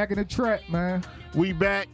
Back in the trap, man. We back.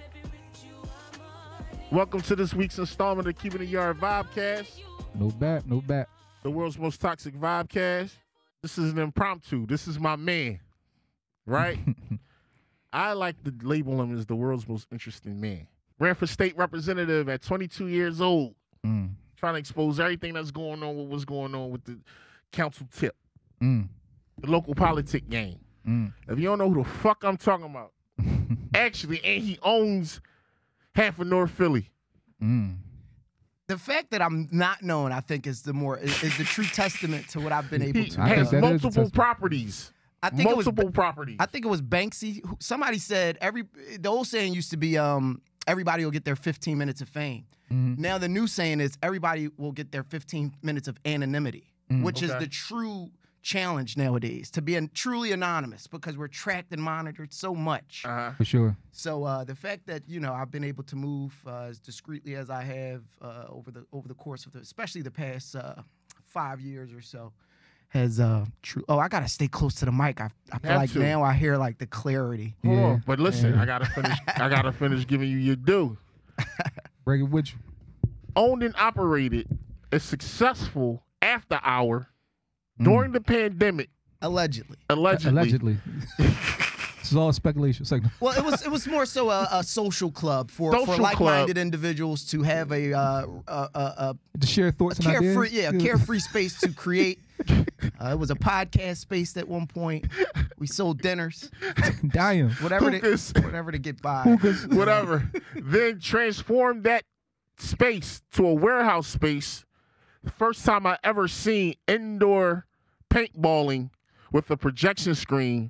Welcome to this week's installment of Keeping It Yard Vibecast. No bat, no bat. The world's most toxic Vibecast. This is an impromptu. This is my man, right? I like to label him as the world's most interesting man. Ran for state representative at 22 years old. Trying to expose everything that's going on with what's going on with the council tip. The local politic game. If you don't know who the fuck I'm talking about, actually, and he owns half of North Philly. The fact that I'm not known, I think, is the true testament to what I've been able to. He has multiple properties. I think properties. I think it was Banksy. Somebody said the old saying used to be everybody will get their 15 minutes of fame. Now the new saying is everybody will get their 15 minutes of anonymity, which is the true challenge nowadays, to be truly anonymous, because we're tracked and monitored so much. For sure. So the fact that I've been able to move as discreetly as I have over the course of especially the past 5 years or so has true. Oh, I gotta stay close to the mic. I feel like now I hear like the clarity. Hold on, but listen, I gotta finish. I gotta finish giving you your due. Bring it with you. Owned and operated a successful after hour during the pandemic. Allegedly. This is all speculation. Well, it was more so a social club for like-minded individuals to have to share thoughts and ideas. A carefree space to create. It was a podcast space at one point. We sold dinners. Damn. Whatever to get by. Whatever. Then transformed that space to a warehouse space. The first time I ever seen indoor paintballing with a projection screen,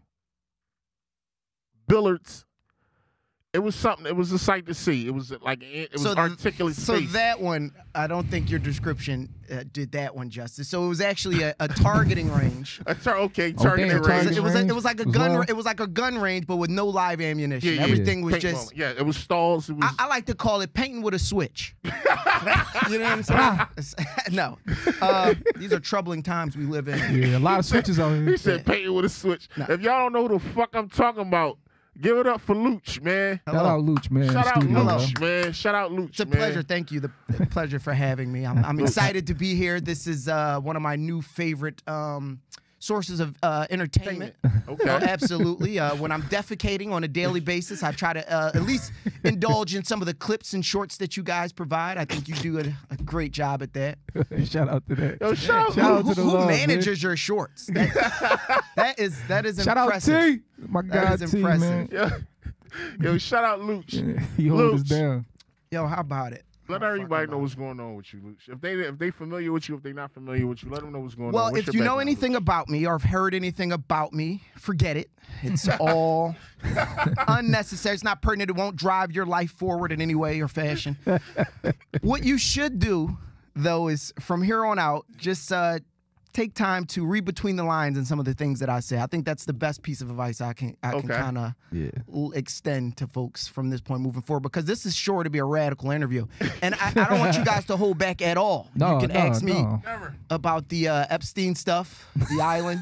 billiards. It was something. It was a sight to see. It was like articulate space. So that one, I don't think your description did that one justice. So it was actually a targeting range. Targeting range. It was like a gun. It was like a gun range, but with no live ammunition. Everything was just. It was stalls. It was, I like to call it painting with a switch. You know what I'm saying? No. These are troubling times we live in. Yeah, a lot of switches on here. He said painting with a switch. No. If y'all don't know who the fuck I'm talking about, give it up for Lewch, man. Shout out Lewch, man. Shout out Lewch, man. Shout out Lewch, It's a pleasure. Thank you. The pleasure for having me. I'm excited to be here. This is one of my new favorite sources of entertainment. Okay. Absolutely. When I'm defecating on a daily basis, I try to at least indulge in some of the clips and shorts that you guys provide. I think you do a great job at that. Shout out to that. Yo, shout out to the who manages your shorts? That is shout impressive. Out T. My God, that is impressive. Man. Yo, shout out Lewch. Yeah, he holds us down. Yo, how about it? Let everybody know what's going on with you, Lewch. If they familiar with you, if they're not familiar with you, let them know what's going on. Well, if you know anything about me or have heard anything about me, forget it. It's all unnecessary. It's not pertinent. It won't drive your life forward in any way or fashion. What you should do, though, is from here on out, just take time to read between the lines and some of the things that I say. I think that's the best piece of advice I can kind of extend to folks from this point moving forward, because this is sure to be a radical interview. And I don't want you guys to hold back at all. You can ask me about the Epstein stuff, the island.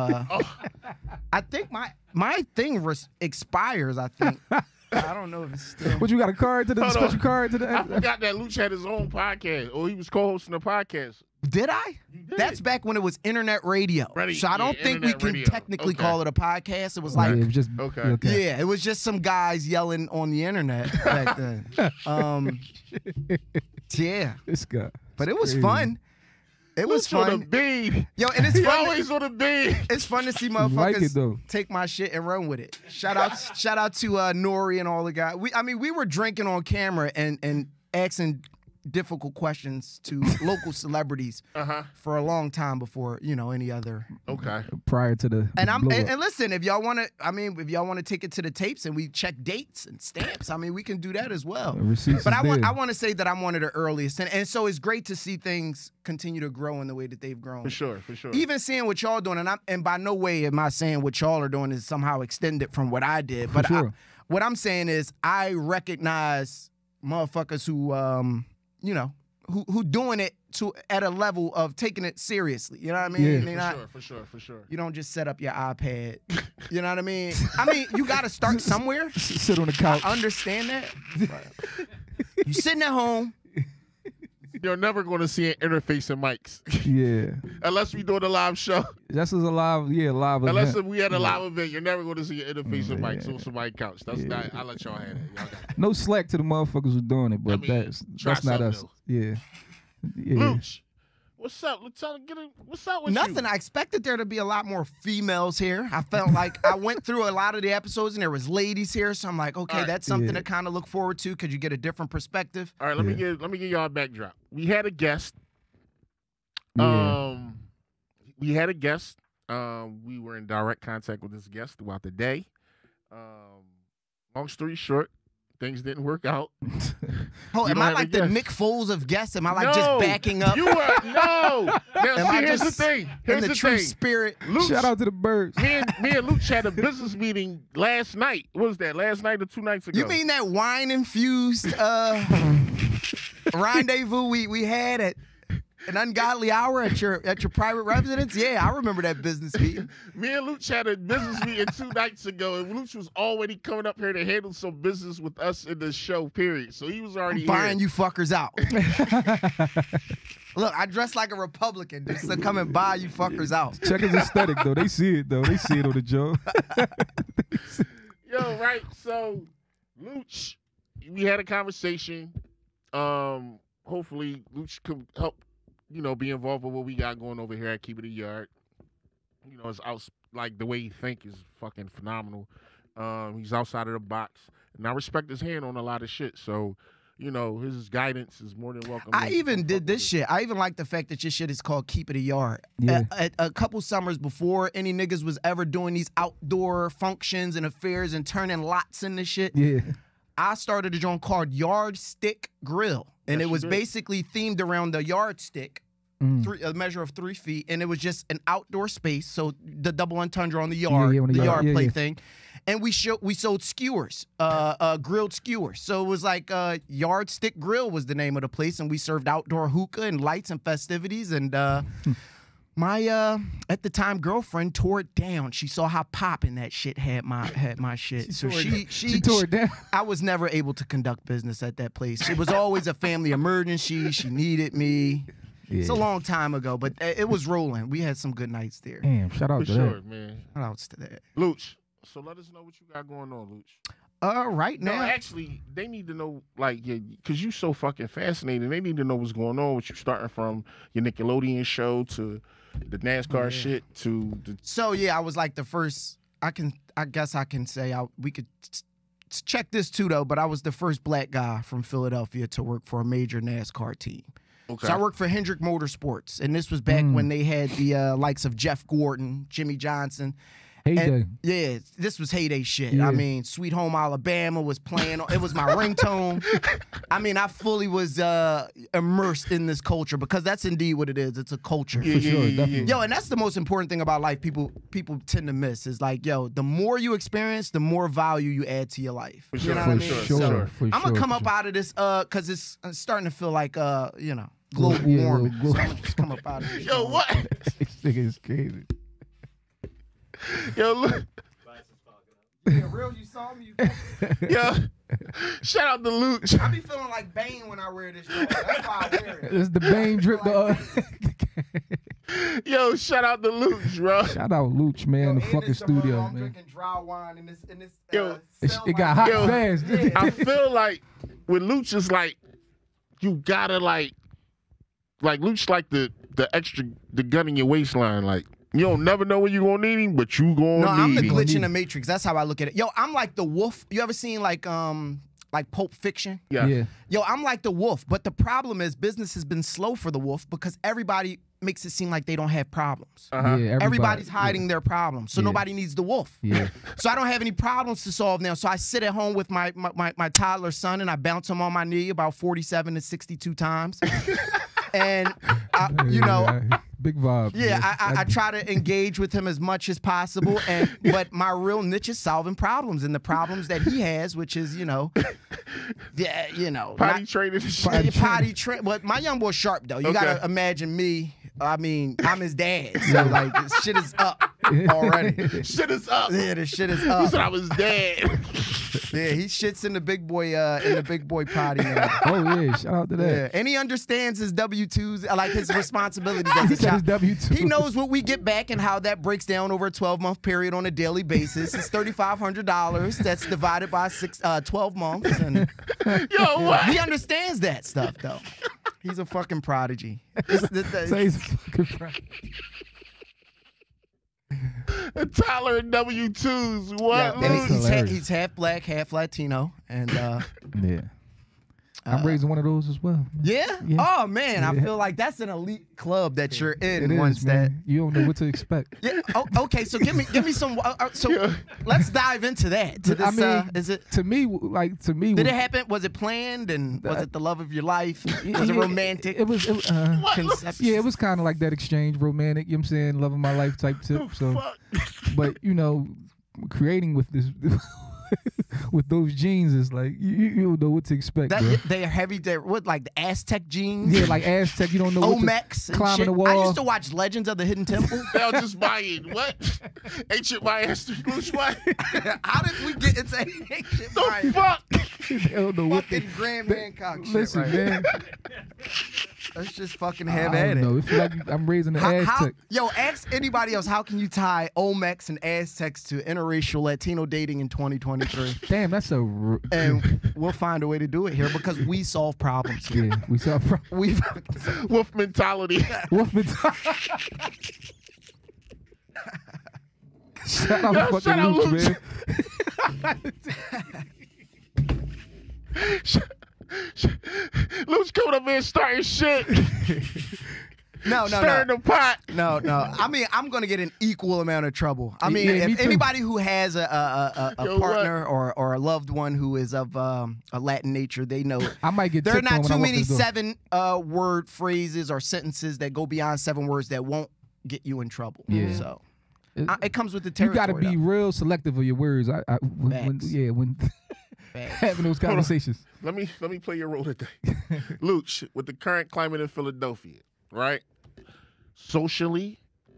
I think my thing expires, I think. I don't know if it's still. What, you got a card to the special card to the? I forgot that Lewch had his own podcast, or he was co-hosting a podcast. Did I? Did. That's back when it was internet radio. So I don't think we can technically call it a podcast. It was like, it was just, yeah, it was just some guys yelling on the internet back then. Yeah. This guy. But it was fun. It was fun. On the beat. Yo, and it's fun. Always on the beat. It's fun to see motherfuckers take my shit and run with it. Shout out to Nori and all the guys. We were drinking on camera and asking difficult questions to local celebrities for a long time before any other. Okay. Prior to the and listen, if y'all want to take it to the tapes and we check dates and stamps, we can do that as well. But I want to say that I'm one of the earliest, and so it's great to see things continue to grow in the way that they've grown. For sure. Even seeing what y'all doing, and by no way am I saying what y'all are doing is somehow extended from what I did. But what I'm saying is I recognize motherfuckers who who doing it at a level of taking it seriously. You know what I mean? Yeah. For sure. You don't just set up your iPad. You know what I mean? You got to start somewhere. Sit on the couch. I understand that. You sitting at home. You're never going to see an interface in mics. Yeah. Unless we doing a live show. That's as a live Unless event. we had a live event, you're never going to see an interface in mics on somebody's couch. That's not. I'll let y'all have it. Y'all got it. No slack to the motherfuckers who doing it, but I mean, try that's not something us. else. Yeah. Lewch, what's up? What's up with Nothing. you? I expected there to be a lot more females here. I felt like I went through a lot of the episodes and there was ladies here, so I'm like, okay, All right. that's something to kind of look forward to because you get a different perspective. All right, let me give y'all a backdrop. We had a guest. Yeah. We had a guest. We were in direct contact with this guest throughout the day. Long story short, things didn't work out. Oh, You am don't I have a like the guest. Mick Foles of guests? Am I like No, just backing up? You were no. Now, Am I here's the just thing. in Here's the the true thing. spirit? Lewch, Shout out to the birds. me and Lewch had a business meeting last night. What was that? Last night or 2 nights ago? You mean that wine infused rendezvous we had at an ungodly hour at your private residence? Yeah, I remember that business meeting. Me and Lewch had a business meeting 2 nights ago, and Lewch was already coming up here to handle some business with us in the show, period. So he was already Buying here. you fuckers out. Look, I dress like a Republican just to come and buy you fuckers out. Check his aesthetic though. They see it though. They see it on the joke. Yo, right. So, Lewch, we had a conversation. Hopefully, Lewch can help, be involved with what we got going over here at Keep It a Yard. It's out, like the way he think is fucking phenomenal. He's outside of the box, and I respect his hand on a lot of shit. So, his guidance is more than welcome. I even did this shit. I even like the fact that your shit is called Keep It a Yard. Yeah. A couple summers before any niggas was ever doing these outdoor functions and affairs and turning lots into shit, Yeah. I started a joint called Yardstick Grill. And Yes, it was you did. basically themed around the yardstick, a measure of 3 feet, and it was just an outdoor space. So the double entendre on the yard, on the the yard. yard play Yeah. thing. And we sold skewers, grilled skewers. So it was like Yardstick Grill was the name of the place, and we served outdoor hookah and lights and festivities. And my at the time girlfriend tore it down. She saw how popping that shit had my shit. She tore it down. I was never able to conduct business at that place. It was always a family emergency. She needed me. Yeah. It's a long time ago, but it was rolling. We had some good nights there. Damn, shout out For to sure, that. man. Shout outs to that. Lewch, so let us know what you got going on, Lewch. Right No, now, actually, they need to know, because you so fucking fascinating. They need to know what's going on with you, starting from your Nickelodeon show to the NASCAR shit to the. so yeah, I was like the first. I guess I can say we could check this too though. But I was the first black guy from Philadelphia to work for a major NASCAR team. Okay. So I worked for Hendrick Motorsports, and this was back when they had the likes of Jeff Gordon, Jimmy Johnson. Heyday. And, yeah, this was heyday shit. Yeah. I mean, Sweet Home Alabama was playing. It was my ringtone. I mean, I fully was immersed in this culture because that's indeed what it is. It's a culture. For sure, definitely. Yo, and that's the most important thing about life people tend to miss is like, yo, the more you experience, the more value you add to your life. For You sure, know for what I mean? sure, So, for I'm going to come for up sure. out of this because it's starting to feel like, global Yeah, warming. global- So I'm going to just come up out of this. Yo, what? This nigga is crazy. Yo, look. Yeah, real, you saw me. Yo, shout out to Lewch. I be feeling like Bane when I wear this shirt. That's why I wear it. This is the Bane drip. Yo, shout out to Lewch, bro. Shout out Lewch, man, in the And fucking this summer, studio, I'm man. drinking dry wine in this Yo, It got hot Yo, fast. I feel like with Lewch is like you gotta like Lewch like the extra the gun in your waistline. Like you don't never know when you gonna need him, but you gonna No, I'm the need him. glitch in the Matrix. That's how I look at it. Yo, I'm like the wolf. You ever seen like Pulp Fiction? Yeah. Yeah. Yo, I'm like the wolf. But the problem is business has been slow for the wolf because everybody makes it seem like they don't have problems. Uh-huh. Yeah, Everybody's hiding their problems, so Yeah. nobody needs the wolf. Yeah. So I don't have any problems to solve now. So I sit at home with my toddler son and I bounce him on my knee about 47 to 62 times. And, Big vibe. Yeah, I try to engage with him as much as possible, but my real niche is solving problems, and the problems that he has, which is Potty training. Potty train. But my young boy's sharp though. You gotta imagine me. I mean, I'm his dad, so like this shit is up already. Shit is up. Yeah, the shit is He up. said I was dead. Yeah, he shits in the big boy potty now. Oh yeah, shout out to that. Yeah, and he understands his W-2s, like his responsibilities as He a said his child. W2. He knows what we get back and how that breaks down over a 12-month period on a daily basis. It's $3,500. That's divided by 12 months. And Yo, what? he understands that stuff, though. He's a fucking prodigy. Say he's fucking proud. Tyler and W2s. What? Yeah, and Hilarious. he's half black, half Latino, and Yeah. I'm raising one of those as well. yeah? Yeah. Oh man, I Yeah. feel like that's an elite club that you're in. It once is, that. man. You don't know what to expect. Yeah. Oh, okay. So give me some. So Yeah. let's dive into that. To this, I mean, is it? to me, Did it happen? Was it planned? And was it the love of your life? Was it romantic? It was. conception? Yeah, it was kind of like that exchange, romantic. You know what I'm saying, love of my life type tip. So, Fuck. but creating with this. With those genes, is like you don't know what to expect, bro. They are heavy. They're what, like the Aztec genes? Yeah, like Aztec. You don't know what Olmecs to and climbing shit. the wall. I used to watch Legends of the Hidden Temple. They'll just buy it. What? Ancient Mayans, Lewch, what? How did we get into ancient The Mayans? fuck? They don't know what they. Fucking Graham Hancock shit. Listen, right? man. Let's just fucking have I at don't it. know. It feel like I'm raising the Aztec. Ask anybody else, how can you tie Olmecs and Aztecs to interracial Latino dating in 2023? Damn, that's a. And we'll find a way to do it here because we solve problems here. Yeah, we saw. We Wolf mentality. Wolf mentality. Shout out Yo, fucking shout out Lewch, Lewch. Lewch coming up here and starting shit. Stirring the pot. No. I mean, I'm gonna get an equal amount of trouble. I mean, Yeah, me if too. anybody who has a Yo, partner or a loved one who is of a Latin nature, they know it. I might get. There are tipped on not when I too walk many this door. 7-word phrases or sentences that go beyond 7 words that won't get you in trouble. Yeah. So It- it comes with the You territory. got to be though. real selective of your words. When Facts. having those conversations. Let me play your role today. Lewch, with the current climate in Philadelphia, right? Socially,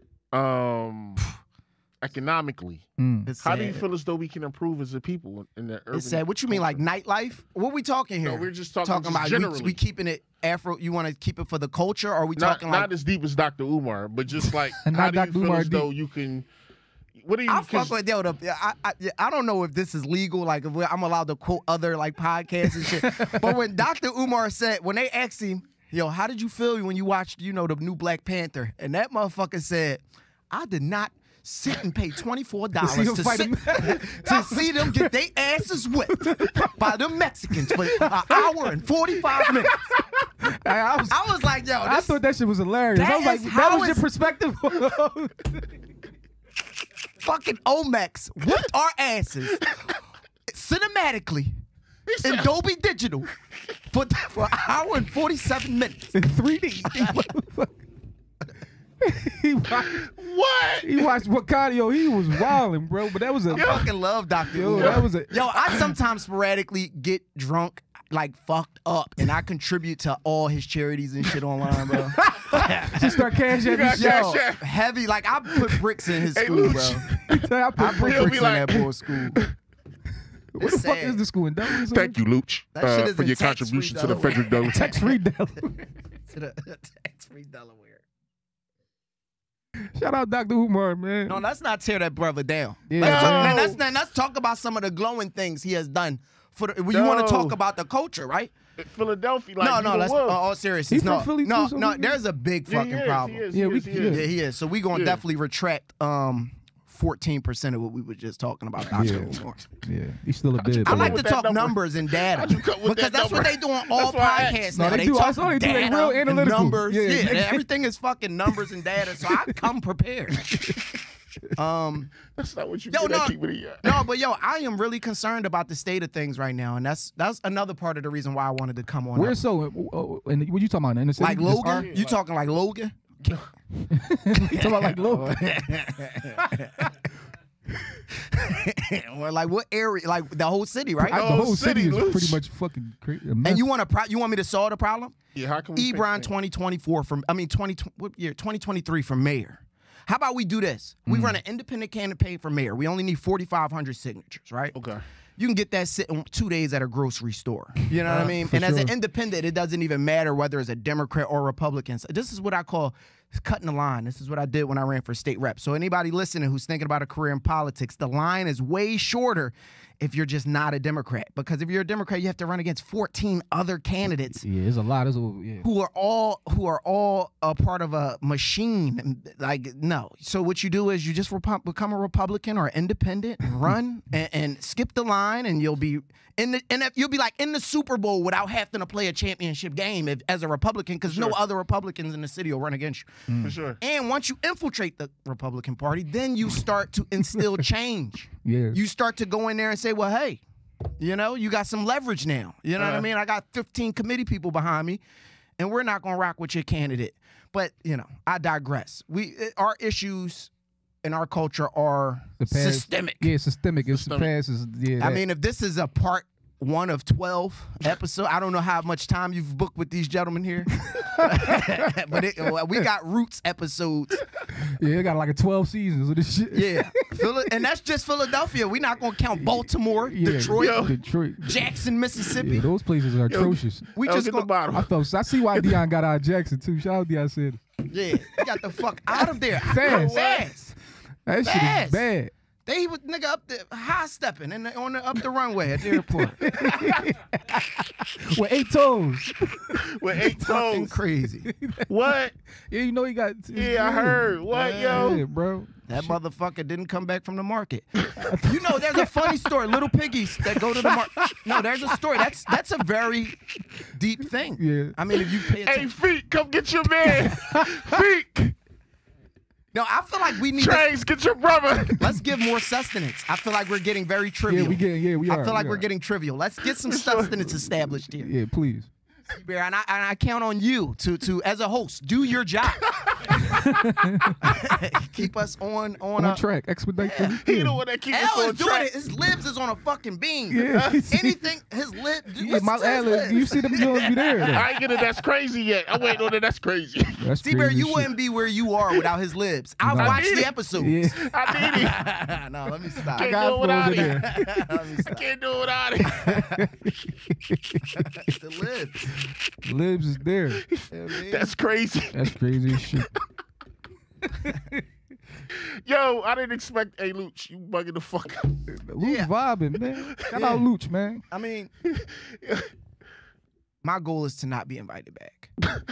economically, It's how do you sad. feel as though we can improve as a people in the urban? It's sad. What you mean, like nightlife? What we talking here? No, we're just talking just about generally. we keeping it Afro. You want to keep it for the culture, or are we not talking like? as deep as Dr. Umar, but just like Not how do you Dr. feel Umar as though deep. you can? What do you? I fuck 'cause- with I don't know if this is legal, like if I'm allowed to quote other like podcasts and shit. But when Dr. Umar said, when they asked him, yo, how did you feel when you watched, the new Black Panther? And that motherfucker said, I did not sit and pay $24 see them fight to see them get their asses whipped by the Mexicans for an hour and 45 minutes. I I was like, yo, I this, thought that shit was hilarious. That I was like, is that how was your it's- perspective. fucking Olmecs whipped our asses cinematically in Dolby Digital for an hour and 47 minutes. In 3D. He watched, What? he watched Wakanda. He was wilding, bro. But that was a I fucking love Dr. yo. Umar. That was a Yo, I sometimes sporadically get drunk, like fucked up, and I contribute to all his charities and shit online, bro. just start cash at me. got Yo, cash app. Heavy, like I put bricks in his Hey, school, Lewch. bro. I put I put bricks- He'll bricks be in like- that boy's school. What the It's fuck sad. is the school in Delaware? Thank you, Lewch, That shit is for in your tax-free contribution to the Delaware. Frederick Doe. Tax free Delaware. To the tax-free Delaware. Shout out Dr. Umar, man. No, let's not tear that brother down. Yeah, Let's talk about some of the glowing things he has done. You want No. to talk about the culture, right? Philadelphia, like No, you let's the wolf. all seriousness. He No, from Philly no, too, so no. we- There's a big Yeah, fucking problem. He is, Yeah, he we- is, he yeah. is. Yeah, he is. So we gonna Yeah. definitely retract 14% of what we were just talking about. Dr. Yeah. Umar. Yeah, he's still a bid. I come like up to with that talk number? numbers and data How'd you come with because that that's what number? they do on all That's why I podcasts asked. now. No, they They do. talk Also, they do. They data real and analytical. numbers. Yeah. Yeah, everything is fucking numbers and data. So I come prepared. That's not what you Yo, get no. at keeping it. No, but yo, I am really concerned about the state of things right now, and that's another part of the reason why I wanted to come on. Where's up. so? And what you talking about? In the city? Like Just Logan? our- You talking like Logan? You talking about like low? Or like what area? Like the whole city, right? The whole city is Lewch. pretty much fucking crazy. And you want me to solve the problem? Yeah, how can we fix Ebron that? 2024 from 2023 for mayor. How about we do this? We run an independent campaign for mayor. We only need 4,500 signatures, right? Okay. You can get that sitting 2 days at a grocery store. You know what I mean? And as an independent, it doesn't even matter whether it's a Democrat or Republican. So this is what I call cutting the line. This is what I did when I ran for state rep. So anybody listening who's thinking about a career in politics, the line is way shorter if you're just not a Democrat. Because if you're a Democrat, you have to run against 14 other candidates. Yeah, there's a lot. Who are all a part of a machine. Like, no. So what you do is you just become a Republican or independent, run and skip the line, and you'll be you'll be like in the Super Bowl without having to play a championship game as a Republican, because no other Republicans in the city will run against you. For sure. And once you infiltrate the Republican Party, then you start to instill change. Yeah. You start to go in there and say, well, hey, you know, you got some leverage now. You know what I mean? I got 15 committee people behind me, and we're not going to rock with your candidate. But, you know, I digress. Our issues in our culture are systemic. Yeah, systemic. It's the past. I mean, if this is a part 1 of 12 episodes, I don't know how much time you've booked with these gentlemen here. But we got Roots episodes. Yeah, it got like a 12 seasons of this shit. Yeah. And that's just Philadelphia. We're not going to count Baltimore, Detroit, Jackson, Mississippi. Yeah, those places are atrocious. We just get the bottom. I see why Deion got out of Jackson, too. Shout out Deion said. Yeah, he got the fuck out of there. Fast. That shit is bad. They was nigga up there high stepping up the runway at the airport. With 8 toes. With 8 Fucking toes. crazy. What? Yeah, you know he got. Yeah, I heard. What, yo? Yeah, bro. That motherfucker didn't come back from the market. You know, there's a funny story. Little piggies that go to the market. No, there's a story. That's a very deep thing. Yeah. I mean, if you pay attention. Hey, Feet, come get your man. Feet. No, I feel like we need Trace, get your brother. Let's give more sustenance. I feel like we're getting very trivial. We are. I feel like we're getting trivial. Let's get some sustenance established here. Yeah, please. Bear, and I count on you to as a host, do your job. Keep us on track. Expedite. Yeah. He the one that keeps us L on is doing track. it. His libs is on a fucking beam. Yeah. Anything, his lip. Yeah, my Atlas, you see them joints be there. Though. I ain't get it. That's crazy yet. I'm waiting on it. That's crazy. That's Bear, crazy you shit. wouldn't be where you are without his libs. I've No. watched the episodes. Yeah. I need it. No, let me stop. Can't got do it without froze in it. Let me I stop. can't do it without it. The libs. Libs is there. That's crazy. That's crazy as shit. Yo, I didn't expect a Lewch. You bugging the fuck out. Lewch vibing, man. Shout out Lewch, man. I mean, my goal is to not be invited back.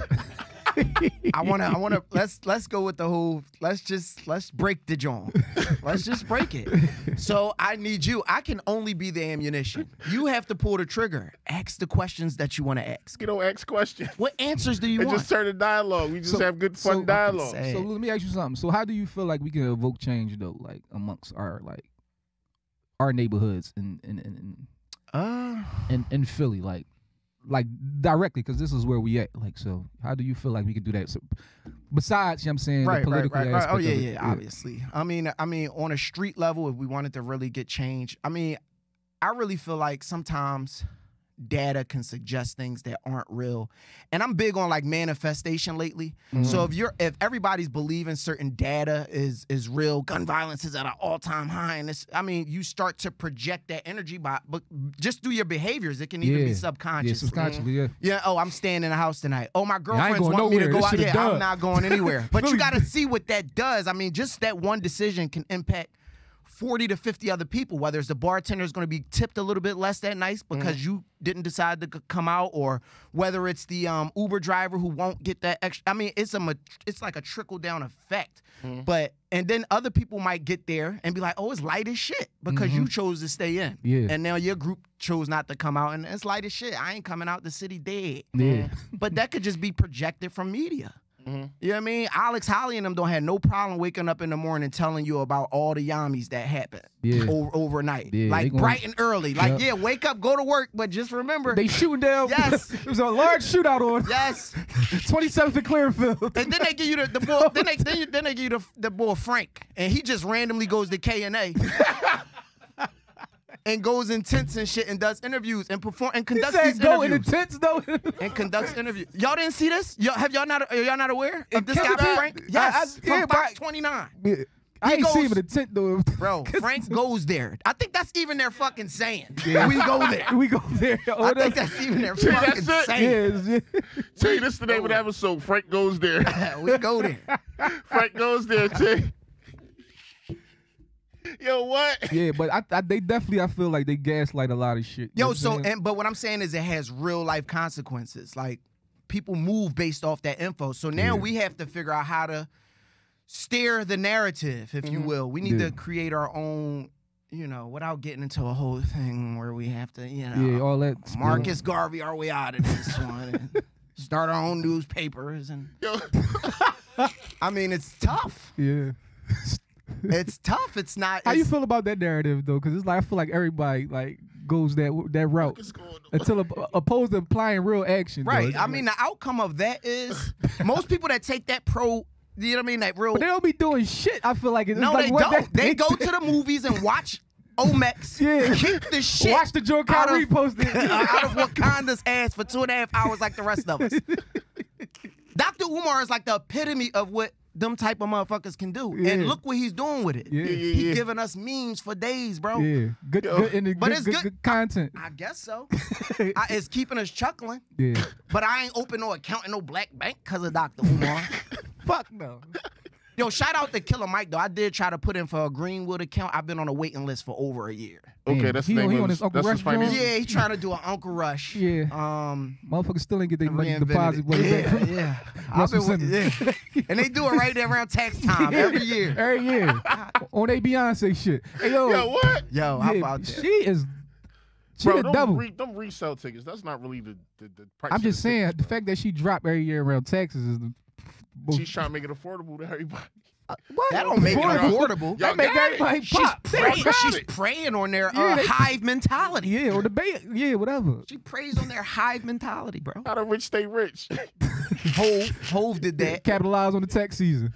I wanna let's go with the whole let's break the joint. Let's just break it. So I need you. I can only be the ammunition. You have to pull the trigger. Ask the questions that you want to ask. You don't ask questions. What answers do you And want? just turn the dialogue. We just have good fun dialogue. say- So let me ask you something. So how do you feel like we can evoke change though, like amongst our neighborhoods in Philly, like directly, because this is where we at. Like, so how do you feel like we can do that? So, besides, you know what I'm saying, the political aspect Oh of yeah, it. yeah, obviously. I mean, on a street level, if we wanted to really get change, I mean, I really feel like sometimes data can suggest things that aren't real. And I'm big on like manifestation lately. Mm-hmm. So if everybody's believing certain data is real, gun violence is at an all-time high, and you start to project that energy but just through your behaviors. It can even be subconscious. Yeah, subconsciously, yeah. Yeah, oh, I'm staying in the house tonight. Oh, my I ain't girlfriends going want me to nowhere. go This out. shit Yeah, done. I'm not going anywhere. But you got to see what that does. I mean, just that one decision can impact 40 to 50 other people, whether it's the bartender is going to be tipped a little bit less that night because you didn't decide to come out, or whether it's the Uber driver who won't get that extra. I mean, it's like a trickle down effect. And then other people might get there and be like, oh, it's light as shit because you chose to stay in. Yeah. And now your group chose not to come out, and it's light as shit. I ain't coming out, the city dead. Yeah. But that could just be projected from media. You know what I mean? Alex Holly and them don't have no problem waking up in the morning telling you about all the yummies that happen overnight. Yeah, like bright and early. Like, yeah, wake up, go to work, but just remember. They shooting down. Yes. It was a large shootout on. Yes. 27th and Clearfield. And then they give you the boy, then they give you the boy Frank. And he just randomly goes to K&A. And goes in tents and shit and does interviews and conducts these go interviews. in the tents though. And conducts interviews. Y'all didn't see this? Are y'all not aware of this guy Frank? Yes. From Fox 29. Yeah. I ain't seen him in the tent though. Bro, Frank goes there. I think that's even their fucking saying. Yeah. We go there. We go there. I think that's even their fucking saying. Yes. Tell you this is the name of the episode. Frank goes there. We go there. Frank goes there, T. Yo, what? Yeah, but they definitely, I feel like they gaslight a lot of shit. Yo, but what I'm saying is it has real life consequences. Like, people move based off that info. So now we have to figure out how to steer the narrative, if you will. We need to create our own, without getting into a whole thing where we have to, all that. Marcus Garvey our way out of this one and start our own newspapers. And I mean, it's tough. Yeah. It's tough. It's not. How you feel about that narrative though? Because it's like I feel like everybody like goes that route until opposed to applying real action. Right. Though. I mean, the outcome of that is most people that take that you know what I mean? That real. But they don't be doing shit. I feel like it's no, like they don't. They go to the movies and watch Omex. Keep the shit. Watch the Joe Kyrie posted out of Wakanda's ass for 2.5 hours, like the rest of us. Dr. Umar is like the epitome of what them type of motherfuckers can do. And look what he's doing with it. He's giving us memes for days, bro. Yeah. Good content. I guess so. It's keeping us chuckling. Yeah. But I ain't open no account in no black bank because of Dr. Umar. Fuck no. Yo, shout out to Killer Mike, though. I did try to put in for a Greenwood account. I've been on a waiting list for over a year. Okay, that's the name of his Uncle Rush. Yeah, he's trying to do an Uncle Rush. Yeah. Motherfuckers still ain't get their money deposit. Yeah. And they do it right there around tax time every year. Every year. On they Beyonce shit. Hey, yo, what? Yo, how about that? She is... Bro, double. Them resale tickets, that's not really the price. I'm just saying, tickets, the fact that she dropped every year around taxes is the... She's trying to make it affordable to everybody. What? That don't make it affordable. That make everybody pop. She's preying on their hive mentality. Yeah, or debate. Yeah, whatever. She preys on their hive mentality, bro. How the rich stay rich. Hove did that. Capitalize on the tax season.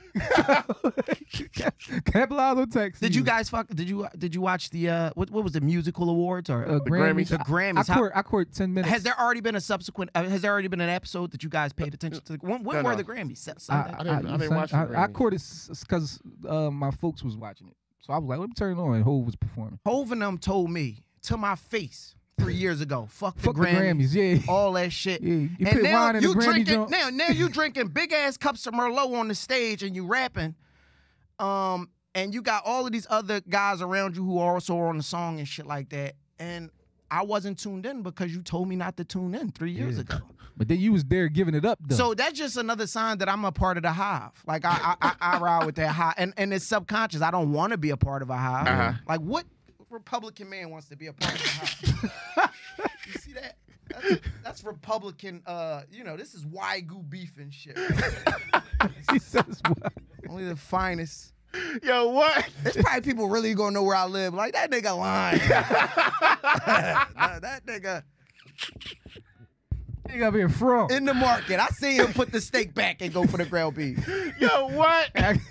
Capitalize on tax season. Did you guys Did you watch the what was the musical awards or the Grammys? The Grammys. I caught 10 minutes. Has there already been a subsequent? Has there already been an episode that you guys paid attention to? When were the Grammys? I didn't watch the Grammys. I caught it because my folks was watching it, so I was like, let me turn it on. And Hove was performing. Hove and them told me to my face 3 years ago, fuck the Grammys, yeah, all that shit. Yeah. And now you drinking, now you drinking big ass cups of Merlot on the stage and you rapping, and you got all of these other guys around you who are also on the song and shit like that, and I wasn't tuned in because you told me not to tune in 3 years ago. But then you was there giving it up, though. So that's just another sign that I'm a part of the hive. Like, I ride with that hive. And it's subconscious. I don't want to be a part of a hive. Like, what Republican man wants to be a part of a hive? You see that? That's Republican, this is Wagyu beef and shit. Right? He says what? Only the finest. Yo, what? There's probably people really gonna know where I live. Like, that nigga lying. That nigga... He got being fraud. In the market. I see him put the steak back and go for the grilled beef. Yo, what?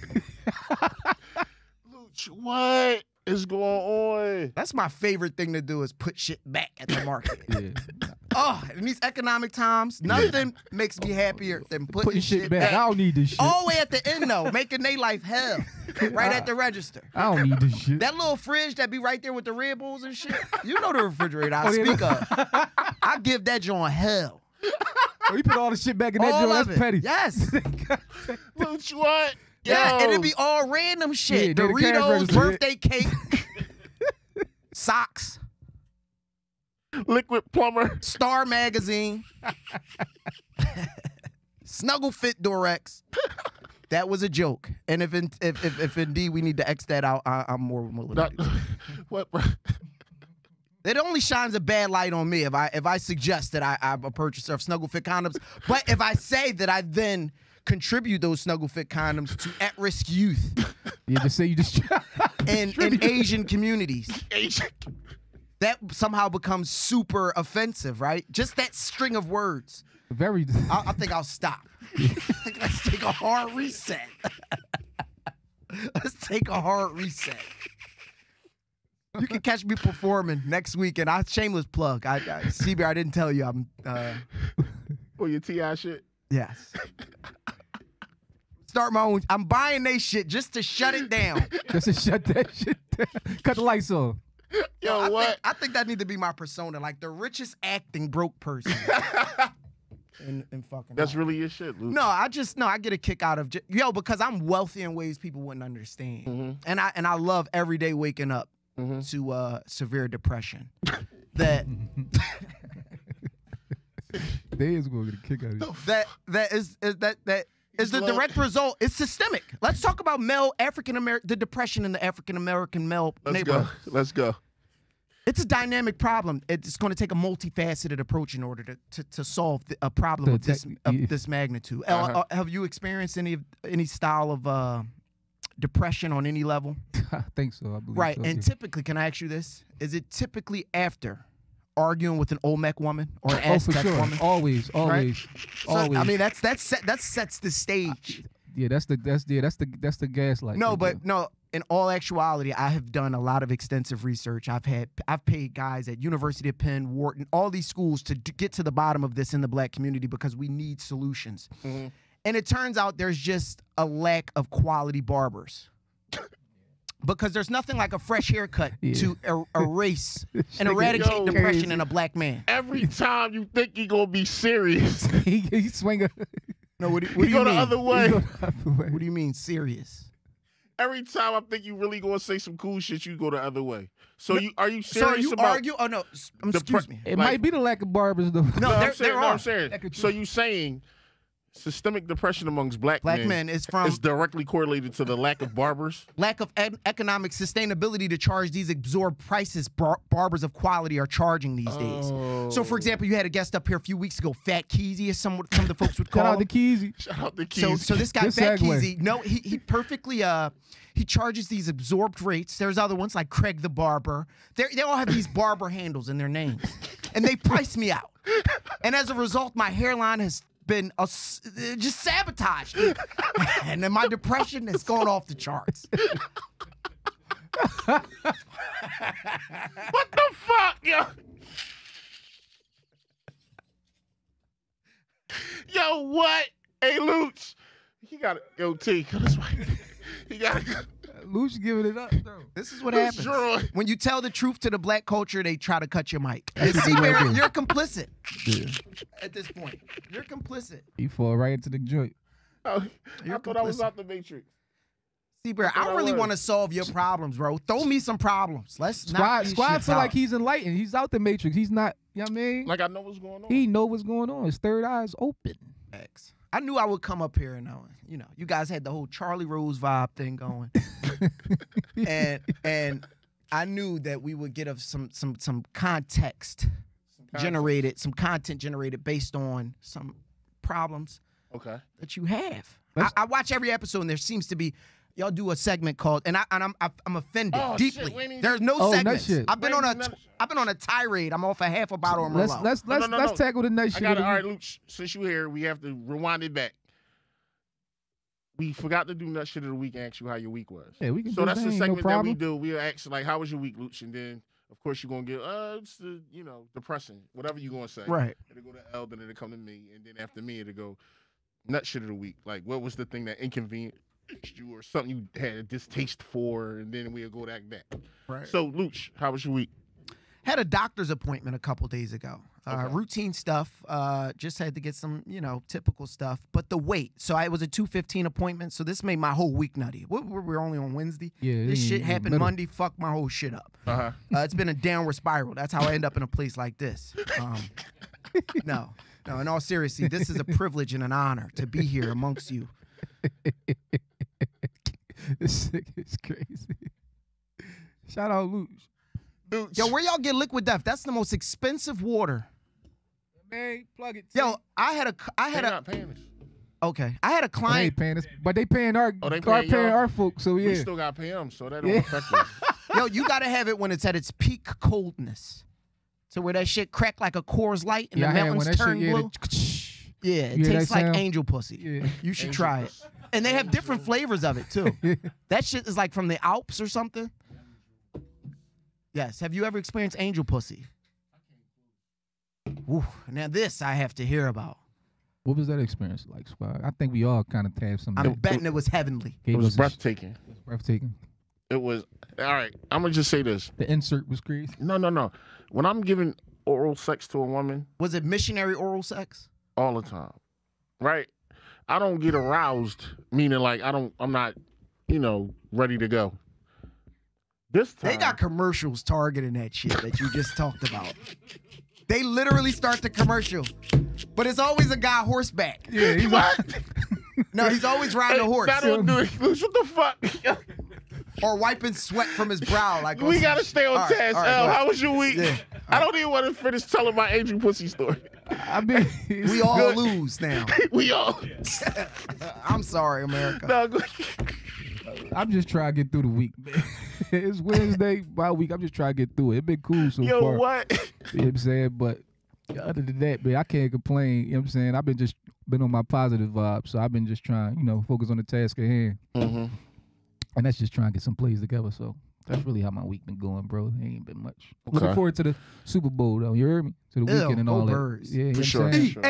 Lewch, what is going on? That's my favorite thing to do is put shit back at the market. Yeah. Oh, in these economic times, nothing makes me happier than putting shit back. I don't need this shit. All the way at the end, though, making their life hell. Right at the register. I don't need this shit. That little fridge that be right there with the Red Bulls and shit. You know the refrigerator I speak of. I give that joint hell. Oh, you put all the shit back in that joint. That's petty. Yes. Lewch, what? Yeah, and it be all random shit. Yeah, Doritos, birthday cake, socks, Liquid Plumber, Star Magazine, Snuggle Fit Durex. That was a joke. And if indeed we need to X that out, I'm more willing to do that. What? It only shines a bad light on me if I suggest that I'm a purchaser of Snuggle Fit condoms. But if I say that I then contribute those snuggle fit condoms to at-risk youth. Yeah, just say you just in Asian communities. That somehow becomes super offensive, right? Just that string of words. Very. I think I'll stop. Let's take a hard reset. Let's take a hard reset. You can catch me performing next week, and shameless plug. CBR, I didn't tell you I'm. For your T.I. shit. Yes. Start my own. I'm buying they shit just to shut it down. Just to shut that shit down. Cut the lights off. Yo, what? I think that need to be my persona, like the richest acting broke person. in fucking. That's really your shit, Luke. No, I get a kick out of because I'm wealthy in ways people wouldn't understand, and I love every day waking up to severe depression. That. They is going to get a kick out of it. That is the direct result. It's systemic. Let's talk about the depression in the African American male neighborhood. Let's go. It's a dynamic problem. It's going to take a multifaceted approach in order to solve a problem of this magnitude. Have you experienced any style of depression on any level? I think so. I believe right. So, and typically, can I ask you this? Is it typically after arguing with an Olmec woman or an Aztec woman? Always. Right? So, I mean, that sets the stage. Yeah, that's the gaslight. No, but no. In all actuality, I have done a lot of extensive research. I've paid guys at University of Penn, Wharton, all these schools to get to the bottom of this in the black community because we need solutions. And it turns out there's just a lack of quality barbers. Because there's nothing like a fresh haircut to erase and eradicate depression in a black man. Every time you think you're going to be serious, he swing a... No, what do you mean? Go the other way. What do you mean serious? Every time I think you really going to say some cool shit, you go the other way. So are you serious so you about... argue? Oh, no. Excuse me. It might be the lack of barbers, though. No, there are. I'm saying. So you saying... Systemic depression amongst black men is directly correlated to the lack of barbers. Lack of economic sustainability to charge these absorbed prices barbers of quality are charging these days. So, for example, you had a guest up here a few weeks ago, Fat Keezy, as some of the folks would call him. Shout out to Keezy. So this guy, Fat Keezy, no, he perfectly he charges these absorbed rates. There's other ones like Craig the Barber. They all have these barber handles in their names, and they price me out. And as a result, my hairline has been just sabotaged, and then my depression has gone off the charts. What the fuck, yo? Yo, what? Hey, Lewch, he got it. Yo, T, come this way. He got it. Lewch giving it up, though. This is what happens. When you tell the truth to the black culture, they try to cut your mic. CBR, you're complicit. Yeah. At this point, you're complicit. He fall right into the joint. I thought I was out the Matrix. CBR, I really want to solve your problems, bro. Throw me some problems. Let's Squad feel like he's enlightened. He's out the Matrix. He's not, you know what I mean? Like I know what's going on. He know what's going on. His third eye is open. X. I knew I would come up here and you guys had the whole Charlie Rose vibe thing going. and I knew that we would get some context generated, some content generated based on some problems that you have. I watch every episode and there seems to be y'all do a segment called and I'm offended deeply. Shit, there's no segments. Shit. I've been on a tirade. I'm off a half a bottle of Merlot. Let's tackle the nut shit. I got it. All right, Lewch, since you're here, we have to rewind it back. We forgot to do nut shit of the week and ask you how your week was. Yeah, we can. So that's the segment that we do. We ask like, how was your week, Lewch? And then of course you're gonna get it's the, depressing, whatever you're gonna say. Right. It'll go to L, then it'll come to me, and then after me it'll go nut shit of the week. Like what was the thing that inconvenienced you or something you had a distaste for, and then we'll go that back. Right. So Lewch, how was your week? Had a doctor's appointment a couple days ago. Routine stuff. Just had to get some, typical stuff. But the wait. So it was a 2:15 appointment. So this made my whole week nutty. We're only on Wednesday. Yeah. This shit happened Monday. Fuck my whole shit up. It's been a downward spiral. That's how I end up in a place like this. No. In all seriousness, this is a privilege and an honor to be here amongst you. This shit is crazy. Shout out Lewch. Yo, where y'all get Liquid Death? That's the most expensive water. Man, plug it. Yo, I had a. Not paying us. Okay, I had a They client. ain't paying us, but they paying our our folks. So yeah, we still got to pay them, so that don't affect us. Yo, you gotta have it when it's at its peak coldness, so where that shit crack like a Coors Light and the mountains turn blue. Yeah, it tastes like angel pussy. Yeah. You should try it. And they have different flavors of it too. That shit is like from the Alps or something. Yes. Have you ever experienced angel pussy? Ooh, now this I have to hear about. What was that experience like, Squad? I think we all kind of have some. I'm betting it was heavenly. It was breathtaking. It was breathtaking. It was, all right, I'm going to just say this. The insert was crazy. No. When I'm giving oral sex to a woman. Was it missionary oral sex? All the time, right? I don't get aroused, meaning like I'm not, ready to go. This time. They got commercials targeting that shit that you just talked about. They literally start the commercial, but it's always a guy horseback. Yeah, he's like, no, he's always riding a horse. I don't do it. What the fuck? Or wiping sweat from his brow. Like we gotta stay on task. How was your week? Yeah. I don't even want to finish telling my Angel Pussy story. I mean, we all lose now. We all. I'm sorry, America. No, go. I'm just trying to get through the week, man. It's Wednesday, my week. I'm just trying to get through it. It's been cool so far. Yo, what? You know what I'm saying? But other than that, man, I can't complain. You know what I'm saying? I've been on my positive vibe, so I've been just trying, focus on the task at hand. Mm-hmm. And that's just trying to get some plays together. So that's really how my week been going, bro. It ain't been much. Okay. Looking forward to the Super Bowl, though. You heard me? To the weekend and all birds. that. Yeah, for sure.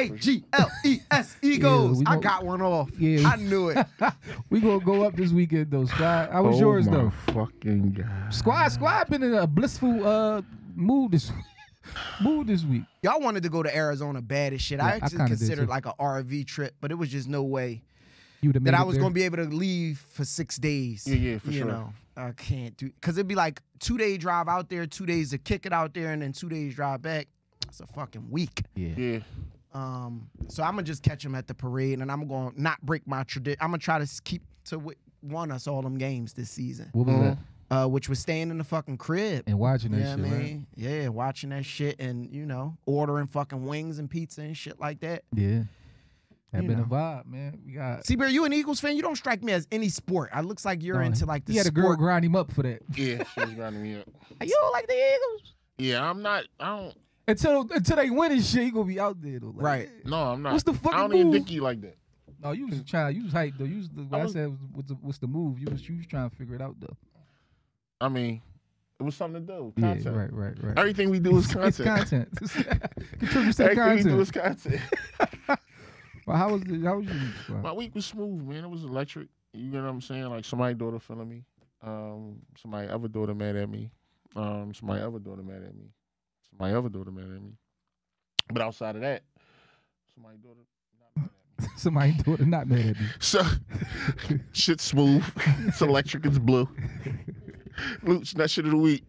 EAGLES Eagles. I got one off. Yeah, I knew it. We gonna go up this weekend though, Squad. How was yours though? Fucking God. Squad been in a blissful mood this week. Y'all wanted to go to Arizona bad as shit. Yeah, I actually considered like an RV trip, but it was just no way that I was going to be able to leave for 6 days. Yeah, for sure. You know, I can't do, because it'd be like 2-day drive out there, 2 days to kick it out there, and then 2 days drive back. It's a fucking week. Yeah. So I'm going to just catch them at the parade, and I'm going to not break my tradition. I'm going to try to keep to won us all them games this season. What was that? Which was staying in the fucking crib. And watching that shit, right? Yeah, watching that shit and, ordering fucking wings and pizza and shit like that. Yeah. That been a vibe, man. We got. See, Bear, you an Eagles fan? You don't strike me as any sport. It looks like you're into like the He had a girl grind him up for that. Yeah, she was grinding me up. You don't like the Eagles? Yeah, I'm not. I don't. Until they win and shit, he gonna be out there though. Like, right. No, I'm not. What's the fucking I don't move? even think you like that. No, you was trying. You was hyped though. You was what I said was what's the move? You was trying to figure it out though. I mean, it was something to do. Content. Yeah, right. Everything we do is content. It's content. Contribute to Everything content. we do is content. Well, how was your week? My week was smooth, man. It was electric. You know what I'm saying? Like somebody's daughter feeling me. Somebody other daughter mad at me. Somebody other daughter mad at me. Somebody other daughter mad at me. But outside of that, somebody's daughter not mad at me. Somebody's daughter not mad at me. So shit's smooth. It's electric. It's blue. Lewch, that shit of the week.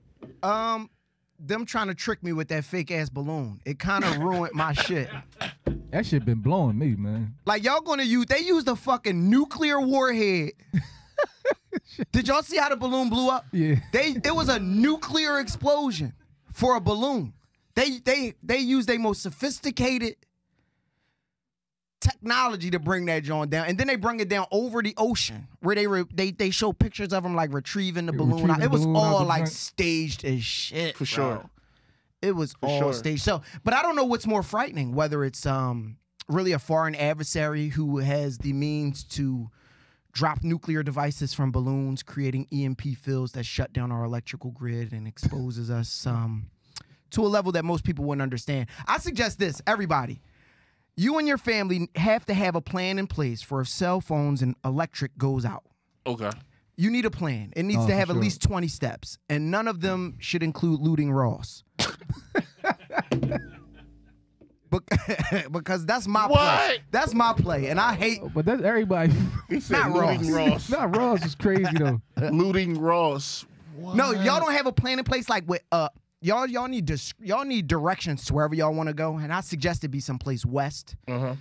Them trying to trick me with that fake ass balloon. It kind of ruined my shit. That shit been blowing me, man. Like y'all gonna they used a fucking nuclear warhead. Did y'all see how the balloon blew up? Yeah. There was a nuclear explosion for a balloon. They used their most sophisticated technology to bring that joint down, and then they bring it down over the ocean where they show pictures of them like retrieving the balloon. It was all like staged as shit. For sure. It was all staged. So, but I don't know what's more frightening, whether it's really a foreign adversary who has the means to drop nuclear devices from balloons, creating EMP fields that shut down our electrical grid and exposes us to a level that most people wouldn't understand. I suggest this, everybody. You and your family have to have a plan in place for if cell phones and electric goes out. Okay. You need a plan. It needs to have at least 20 steps, and none of them should include looting Ross. Because that's my play. That's my play, and I hate. But that's everybody. He said looting Ross. Not Ross is crazy though. Looting Ross. What? No, y'all don't have a plan in place like with y'all need directions to wherever y'all want to go, and I suggest it be someplace west.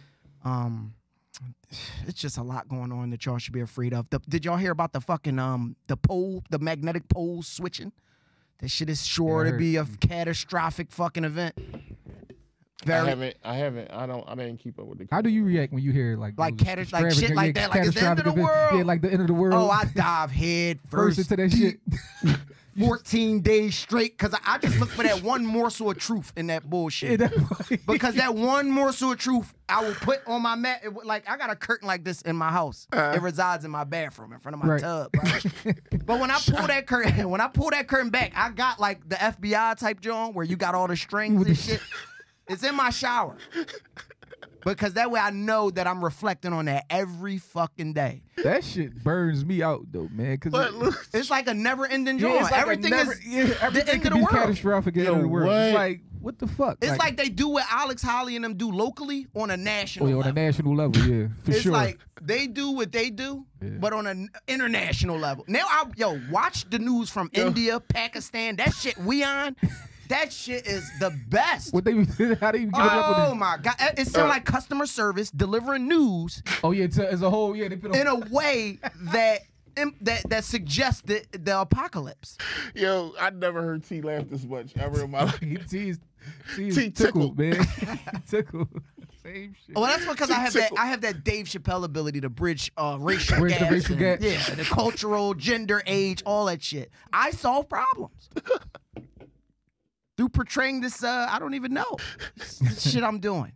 It's just a lot going on that y'all should be afraid of. Did y'all hear about the fucking the magnetic poles switching? That shit is sure to be a catastrophic fucking event. Very. I haven't. I didn't keep up with the. How do you react when you hear like shit like that? Like it's the end of the world. Yeah, like the end of the world. Oh, I dive head first into that shit. 14 days straight, because I just look for that one morsel of truth in that bullshit. Because that one morsel of truth I will put on my mat. Like, I got a curtain like this in my house. It resides in my bathroom in front of my tub. Right? But when I pull that curtain back, I got like the FBI type joint where you got all the strings and shit. It's in my shower. Because that way I know that I'm reflecting on that every fucking day. That shit burns me out though, man. Cause it's like a never-ending joy. Like everything is the end of the world. Catastrophic end of the world. It's like, what the fuck? It's like they do what Alex Holly and them do locally on a national level. On a national level, yeah, for sure. It's like they do what they do, but on an international level. Now, watch the news from India, Pakistan, that shit we on. That shit is the best. How they even get it up with it? Oh my God. It sounds like customer service delivering news. Oh yeah, as a whole, yeah. They put in a way that suggests the apocalypse. Yo, I never heard T laugh this much ever in my life. T tickled, man. Tickled. Same shit. Well, that's because I have that Dave Chappelle ability to bridge racial gaps. Yeah, the cultural, gender, age, all that shit. I solve problems. Through portraying this, I don't even know. This shit I'm doing.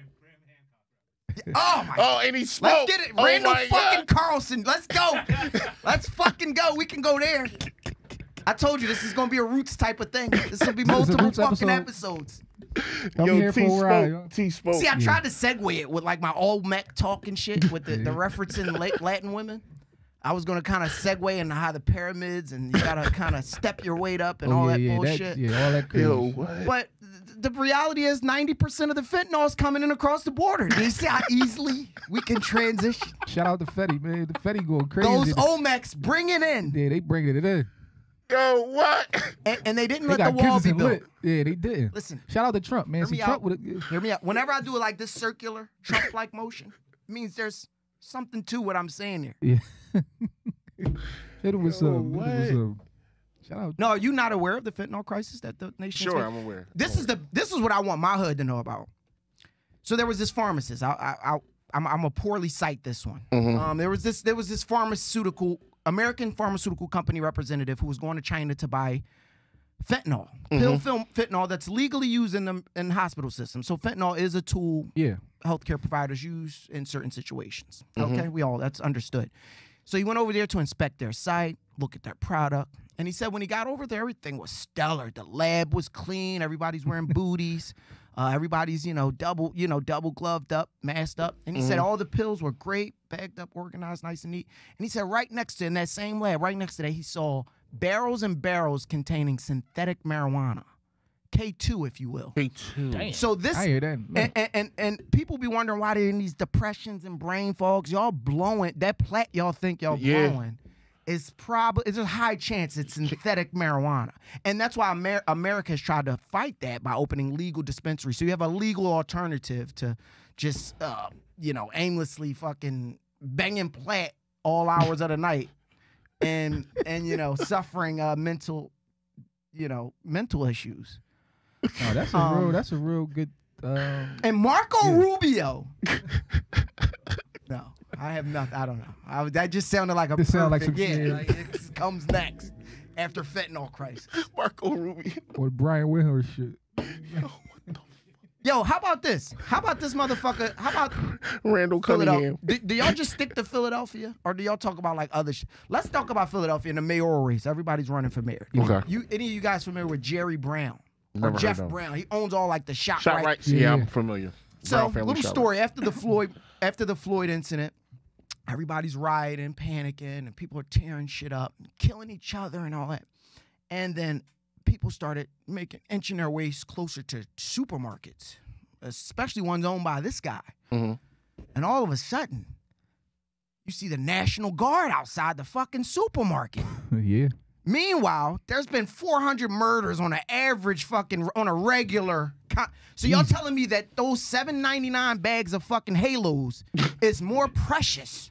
Oh my! Oh, and he spoke. Let's get it, Randall fucking Carlson. Let's go. Let's fucking go. We can go there. I told you this is gonna be a Roots type of thing. This will be multiple fucking episodes. Yo, T spoke. See, I tried to segue it with like my old Mac talk and shit with the referencing Latin women. I was gonna kind of segue into how the pyramids and you gotta kind of step your weight up and all that bullshit. All that crazy. Yo, what? But the reality is 90% of the fentanyl is coming in across the border. Do you see how easily we can transition? Shout out to Fetty, man. The Fetty going crazy. Those Olmecs bring it in. Yeah, they bringing it in. Yo, what? And they didn't let the wall be built. Yeah, they didn't. Listen. Shout out to Trump, man. Hear me out. Whenever I do it like this circular Trump-like motion, it means there's something to what I'm saying here. Yeah. It was shout out. No, are you not aware of the fentanyl crisis that the nation? Sure, I'm aware. This is what I want my hood to know about. So there was this pharmacist. I'm a poorly cite this one. Mm-hmm. There was this American pharmaceutical company representative who was going to China to buy fentanyl, pill film fentanyl that's legally used in the hospital system. So fentanyl is a tool healthcare providers use in certain situations. Okay, that's understood. So he went over there to inspect their site, look at their product, and he said when he got over there, everything was stellar. The lab was clean. Everybody's wearing booties. Everybody's double gloved up, masked up. And he said all the pills were great, bagged up, organized, nice and neat. And he said right next to in that same lab, right next to that, he saw barrels and barrels containing synthetic marijuana. K2, if you will. K2. Damn. So this, I hear that. And people be wondering why they're in these depressions and brain fogs. Y'all blowing that plant. Y'all think y'all blowing is probably it's a high chance it's synthetic marijuana, and that's why America has tried to fight that by opening legal dispensaries. So you have a legal alternative to just aimlessly fucking banging plant all hours of the night, and suffering mental issues. Oh, that's a real good. And Marco Rubio. No, I have nothing. I don't know. That just sounded like a perfect. It comes next after fentanyl crisis. Marco Rubio or Brian Windhorst shit. Yo, how about this? How about this motherfucker? How about Randall Cunningham? Do y'all just stick to Philadelphia, or do y'all talk about like other shit? Let's talk about Philadelphia in the mayoral race. Everybody's running for mayor. Okay. Any of you guys familiar with Jerry Brown? Or Jeff Brown. He owns all like the shop rights. Yeah, I'm familiar. So, little story after the Floyd incident, everybody's rioting, panicking, and people are tearing shit up, and killing each other, and all that. And then people started inching their ways closer to supermarkets, especially ones owned by this guy. Mm-hmm. And all of a sudden, you see the National Guard outside the fucking supermarket. Yeah. Meanwhile, there's been 400 murders on a regular. So y'all telling me that those $7.99 bags of fucking Halos is more precious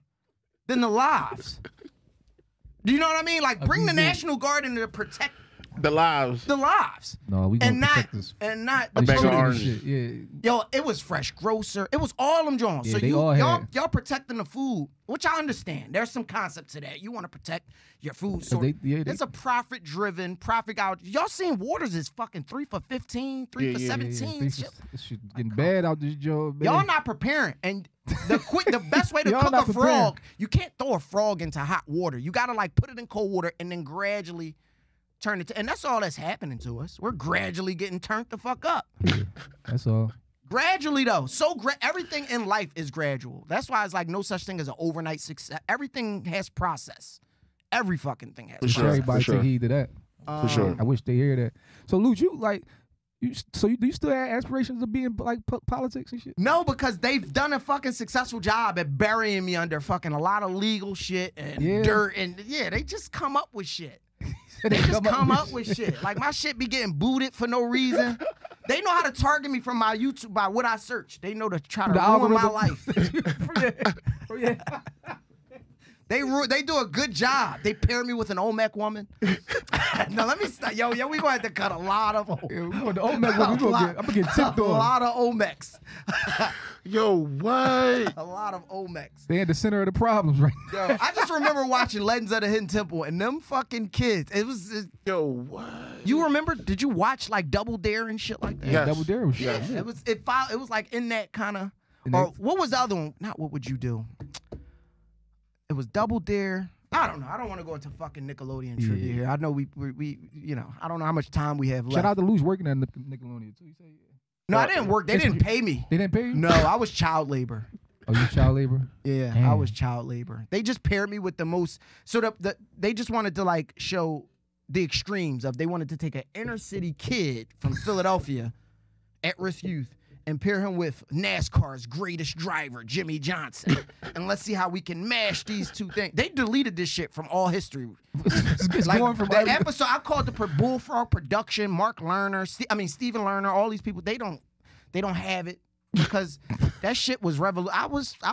than the lives? Do you know what I mean? Like, bring the National Guard in to protect The lives. The lives. No, we gonna protect this. And not a the bag of children. oranges. Yeah. Yo, it was Fresh Grocer. It was all them Jones. Yeah, So they all had. y'all protecting the food, which I understand. There's some concept to that. You want to protect your food. So it's a profit-driven, profit out. Y'all seen Waters is fucking 3 for 15, 3 for 17. This shit getting bad out this job, man. Y'all not preparing. And the best way to cook a frog, you can't throw a frog into hot water. You gotta like put it in cold water and then gradually turn it to, and that's all that's happening to us. We're gradually getting turned the fuck up. That's all. Gradually though. Everything in life is gradual. That's why it's like no such thing as an overnight success. Everything has process. Every fucking thing has process. Everybody take heed to that. For sure. I wish they hear that. So Lewch, you like do you still have aspirations of being like politics and shit? No, because they've done a fucking successful job at burying me under fucking a lot of legal shit and dirt, and they just come up with shit. They just come up with shit. Like my shit be getting booted for no reason. They know how to target me from my YouTube by what I search. They know to try to ruin my life. They do a good job. They pair me with an Olmec woman. No, let me stop. Yo, we gonna have to cut a lot of I'm gonna get tipped on. A lot of Olmecs. Yo, what? A lot of Olmecs. They at the center of the problems right now. Yo, I just remember watching Legends of the Hidden Temple and them fucking kids. Yo, what? You remember? Did you watch like Double Dare and shit like that? Yes. Double Dare was shit. Yeah, it was like in that kind of. Or what was the other one? Not What Would You Do? It was Double Dare. I don't know. I don't want to go into fucking Nickelodeon trivia here. I know we I don't know how much time we have left. Shout out to Lewch working at Nickelodeon too. No, I didn't work. They didn't pay me. They didn't pay you? No, I was child labor. Oh, you child labor? Yeah, Damn. I was child labor. They just paired me with the most. So they just wanted to like show the extremes of. They wanted to take an inner city kid from Philadelphia, at-risk youth, and pair him with NASCAR's greatest driver, Jimmy Johnson. And let's see how we can mash these two things. They deleted this shit from all history. It's like going from the episode, I called the Bullfrog production, Mark Lerner, Stephen Lerner, all these people, they don't have it because that shit was I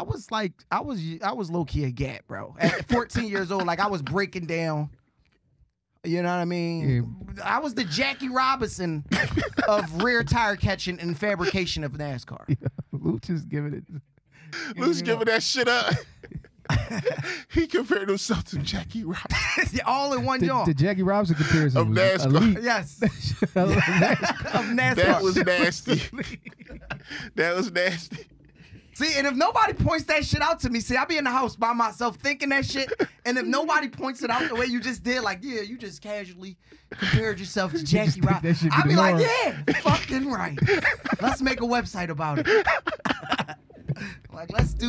was low-key a gat, bro. At 14 years old, like I was breaking down. You know what I mean? Yeah. I was the Jackie Robinson of rear tire catching and fabrication of NASCAR. Yeah, Lewch is giving it. Lewch giving that shit up. He compared himself to Jackie Robinson. All in one joint. The Jackie Robinson comparison of NASCAR. Elite. Yes. Of NASCAR. That was nasty. That was nasty. See, and if nobody points that shit out to me, I be in the house by myself thinking that shit, and if nobody points it out the way you just did, like, yeah, you just casually compared yourself to Jackie Robinson, I'd be like, yeah, fucking right. Let's make a website about it. let's.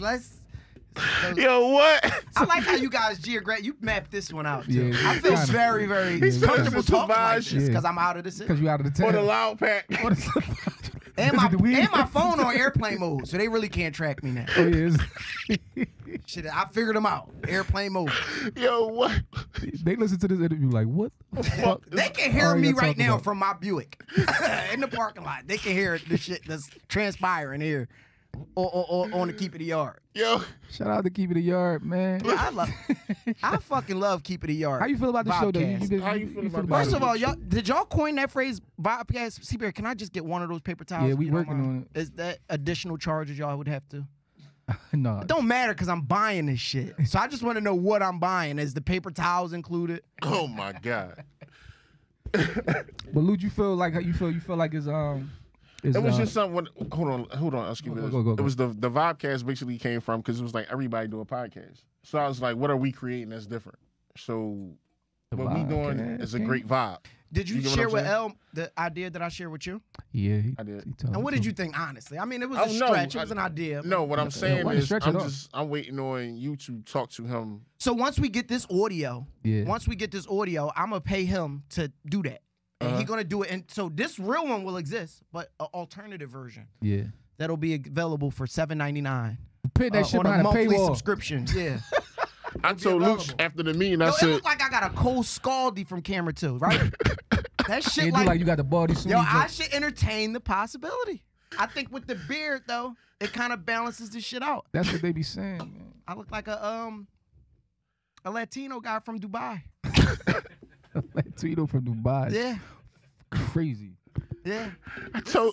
Yo, what? I like how you guys you mapped this one out, too. Yeah, I feel very, very comfortable talking like this, because I'm out of the city. Because you out of the town. For the loud pack. And my phone on airplane mode, so they really can't track me now. Oh, yes. Shit, I figured them out. Airplane mode. Yo, what? They listen to this interview like, what the fuck? They can hear me right now from my Buick in the parking lot. They can hear the shit that's transpiring here on the Keep It a Yard. Yo. Shout out to Keep It a Yard, man. Yeah, I fucking love Keep It a Yard. How you feel about the show, though? How you feel about First of all, did y'all coin that phrase, Vodcast? C-Bear, can I just get one of those paper towels? Yeah, we working on it. Is that additional charges y'all would have to? No. It don't matter because I'm buying this shit. So I just want to know what I'm buying. Is the paper towels included? Oh, my God. But Lewch, you feel like it's It was just something. Hold on. Excuse me. Go. It was the Vibecast basically came from because it was like everybody do a podcast. So I was like, what are we creating that's different? So what we doing is a great vibe. Did you share with El the idea that I shared with you? Yeah, I did. And what did you think, honestly? I mean, it was a stretch. It was an idea. No, what I'm saying is I'm waiting on you to talk to him. So once we get this audio, I'm gonna pay him to do that. And he's gonna do it. And so this real one will exist, but an alternative version. Yeah. That'll be available for $7.99. Pay that shit on behind a monthly paywall. subscription. Yeah. I told Lewch after the meeting, I said, it looked like I got a cold scaldy from camera 2, right? That shit like you got the body suit. Yo, I should entertain the possibility. I think with the beard though, it kind of balances this shit out. That's what they be saying, man. I look like a Latino guy from Dubai. Like Tito from Dubai. Yeah. Crazy. Yeah. So,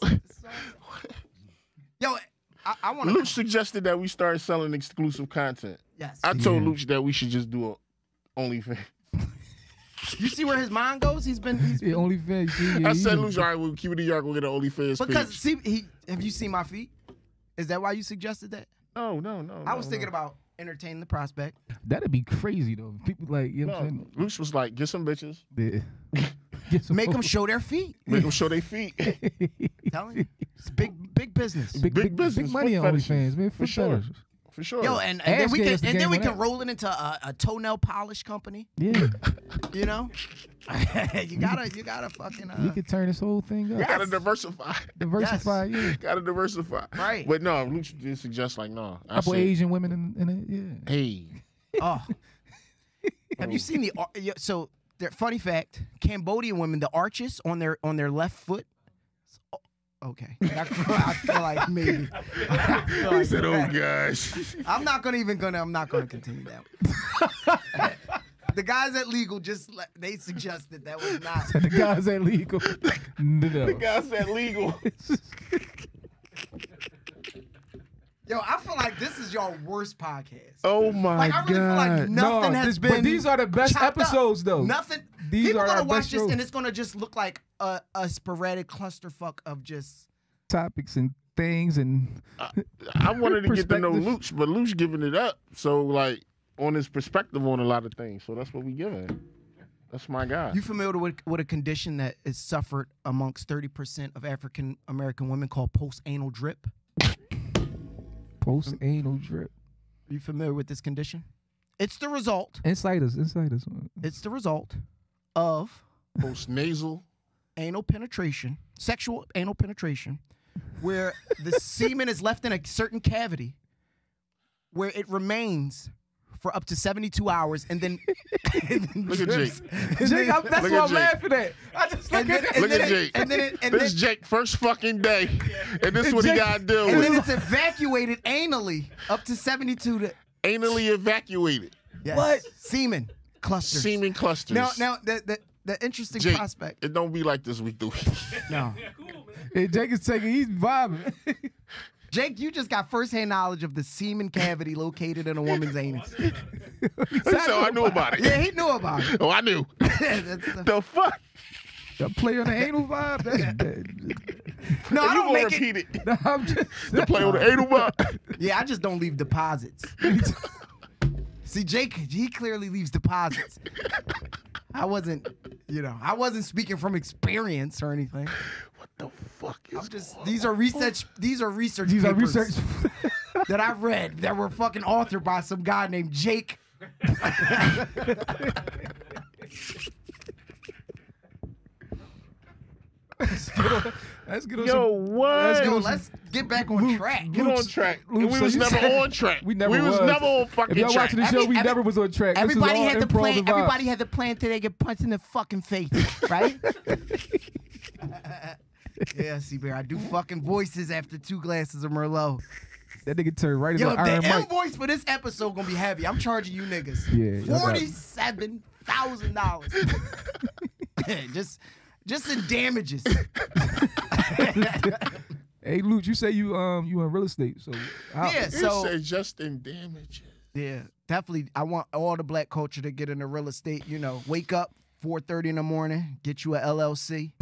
yo, I want to. Lewch suggested that we start selling exclusive content. Yes. I told Lewch that we should just do a OnlyFans. You see where his mind goes? He's been OnlyFans. Yeah, I said, Lewch, all right, we'll keep it in York. We'll get an OnlyFans because page. have you seen my feet? Is that why you suggested that? No. I was thinking about entertaining the prospect. That'd be crazy though. People like, you know what I'm saying? Lewch was like, get some bitches. Yeah. Make them show their feet. Make them show their feet. Telling you, it's big business. Big business. Big money on OnlyFans, man. For sure. For sure. Yo, and then we can roll it into a toenail polish company. Yeah. You know, you gotta fucking. We could turn this whole thing up. You gotta diversify. Yeah. Gotta diversify. Right. But no, Lewch did suggest like, no. Couple Asian women in it, yeah. Hey. Oh. Have you seen so funny fact, Cambodian women, the arches on their left foot. Okay. I feel like maybe. He said, oh gosh. I'm not gonna continue that. The guys at Legal they suggested that was not. The guys at Legal. No. The guys at Legal. Yo, I feel like this is your worst podcast. Oh my God. I really feel like nothing has been. But these are the best episodes, though. Nothing. These people are gonna our watch best this, shows. and it's gonna just look like a sporadic clusterfuck of just topics and things and. I wanted to get to know Lewch, but Lewch giving it up. So like on his perspective on a lot of things. So that's what we giving. That's my guy. You familiar with a condition that is suffered amongst 30% of African American women called post-anal drip? Post-anal drip. Are you familiar with this condition? It's the result. Insight us. It's the result of post-nasal anal penetration, sexual anal penetration, where the semen is left in a certain cavity where it remains for up to 72 hours and then look at Jake. Jake, that's what I'm laughing at. I just look at Jake. This is Jake first fucking day, and this is what he got to deal with. And then it's evacuated anally up to 72 to anally evacuated. Yes. What? Semen clusters. Semen clusters. Now the interesting Jake, prospect. It don't be like this week to week. No. Hey, Jake is he's vibing. Jake, you just got firsthand knowledge of the semen cavity located in a woman's anus. So I knew about it. Yeah, he knew about it. Oh, I knew. The fuck? The play on the anal vibe? That's bad. No, I don't make repeat it. No, I'm just the play on the anal vibe? Yeah, I just don't leave deposits. See, Jake, he clearly leaves deposits. I wasn't speaking from experience or anything. What the fuck is these are research papers that I've read that were fucking authored by some guy named Jake. Let's get on Yo, what? Let's get back on track. Get on track. And we was never on track. We was never on fucking track. If y'all track. watching the show, we never was on track. Everybody had the plan. Everybody had the plan till they get punched in the fucking face, right? Yeah, C-Bear, I do fucking voices after 2 glasses of Merlot. That nigga turned right into the Iron Mike. invoice for this episode gonna be heavy. I'm charging you niggas $47,000. just in damages. Hey, Lewch, you say you in real estate, so yeah, so say just in damages. Yeah, definitely. I want all the black culture to get into real estate. You know, wake up 4:30 in the morning, get you a LLC.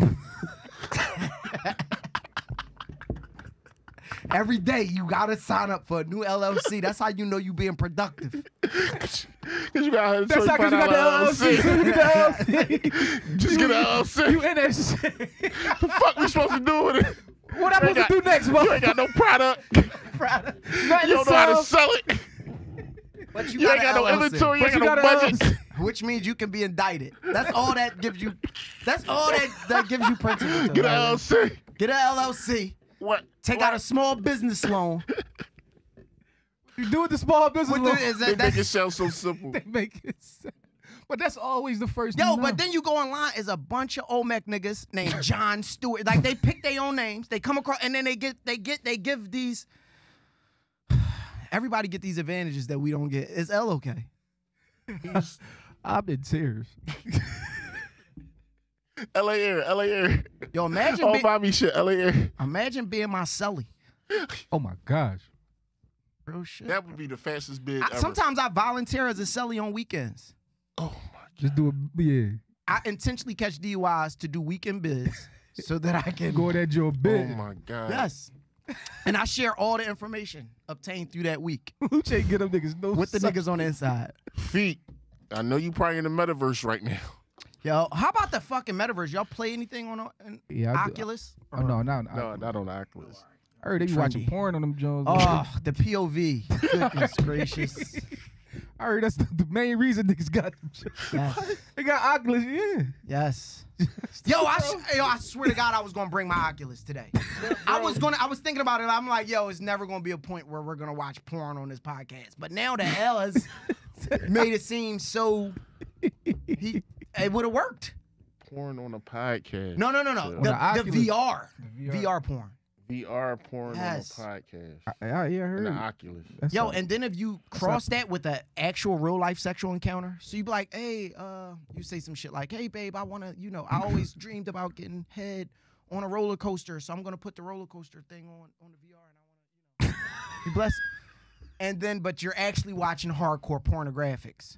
Every day you gotta sign up for a new LLC. That's how you know you being productive. Cause you got that's how you got the LLC. Just get an LLC. You in that shit. The fuck we supposed to do with it? What I'm supposed to do next, bro? You ain't got no product. You don't know how to sell it. But you ain't got no inventory. You ain't got no budget. Which means you can be indicted. That's all that gives you. That's all that gives you principle. Get an LLC. Get an LLC. What? Take out a small business loan. You do it the small business loan. They make it sound so simple. They make it sound. But that's always the first. Yo, but then you go online, is a bunch of Olmec niggas named John Stewart. Like they pick their own names, they come across, and then they give these. Everybody get these advantages that we don't get. Is L okay? I'm in tears. LA Air. Yo, imagine All Bobby shit, LA Air. Imagine being my celly. Oh my gosh. Real shit. That would be the fastest bid ever. Sometimes I volunteer as a celly on weekends. Oh my God. Just do it, yeah. I intentionally catch DUIs to do weekend bids so that I can go at your bid. Oh my God. Yes. And I share all the information obtained through that week. Lewch ain't get them niggas no with the suck. niggas on the inside. Feet. I know you probably in the metaverse right now. Yo, how about the fucking metaverse? Y'all play anything on Oculus? Oh, no, No, not on Oculus. I heard they be watching porn on them Jones. Oh, the POV. Goodness gracious. I heard that's the main reason niggas got them. Yes. They got Oculus, yeah. Yes. Yo, I swear to God, I was gonna bring my Oculus today. I was thinking about it. I'm like, yo, it's never gonna be a point where we're gonna watch porn on this podcast. But now the hell has made it seem so it would have worked. Porn on a podcast. No. The VR. VR porn. VR porn yes. on a podcast. I heard. The Oculus. Yo, and then if you cross that with an actual real life sexual encounter, so you be like, hey, you say some shit like, hey, babe, I want to, I always dreamed about getting head on a roller coaster, so I'm going to put the roller coaster thing on the VR, and I want to, you bless. And then, but you're actually watching hardcore pornographics.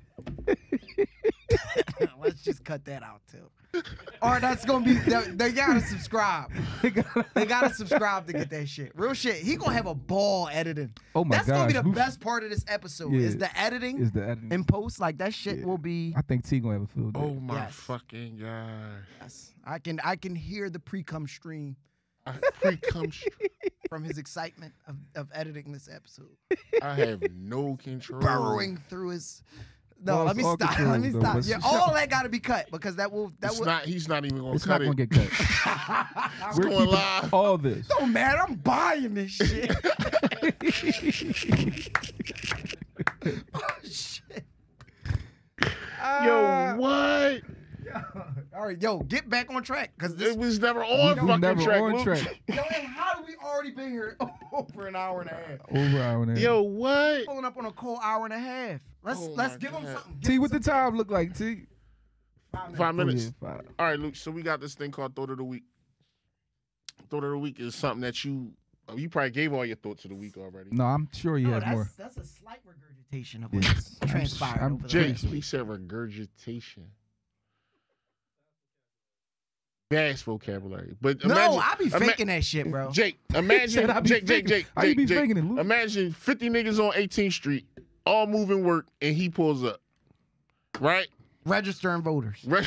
Let's just cut that out, too. Or that's gonna be they gotta subscribe. They gotta subscribe to get that shit. Real shit. He gonna have a ball editing. Oh my god. That's gonna be the best part of this episode. Yeah, is the editing. In post. Like that shit will be. I think T gonna have a field day. Oh my fucking god. Yes. I can hear the pre-cum stream. Pre-cum stream. From his excitement of editing this episode. I have no control. Burrowing through his. No, let me stop. Let me stop. Yeah, all that got to be cut because that will. He's not even gonna cut it. It's not gonna get cut. We're going live. All this. Don't matter. I'm buying this shit. Oh shit. Yo, what? All right, yo, get back on track because it was never on fucking track. Yo, and how do we already been here over an hour and a half? Over an hour and a half. Yo, what? Pulling up on a cold hour and a half. Let's give him something. T, what the time look like, T? 5 minutes. Oh, yeah, 5. All right, Luke. So we got this thing called Thought of the Week. Thought of the Week is something that you probably gave all your thoughts of the week already. No, I'm sure you have more. That's a slight regurgitation of what's transpired. He said regurgitation. Vast vocabulary, but imagine, I be faking that shit, bro. Jake, imagine Jake. How you be faking it, Luke? Imagine 50 niggas on 18th Street, all moving work, and he pulls up, right? Registering voters. Or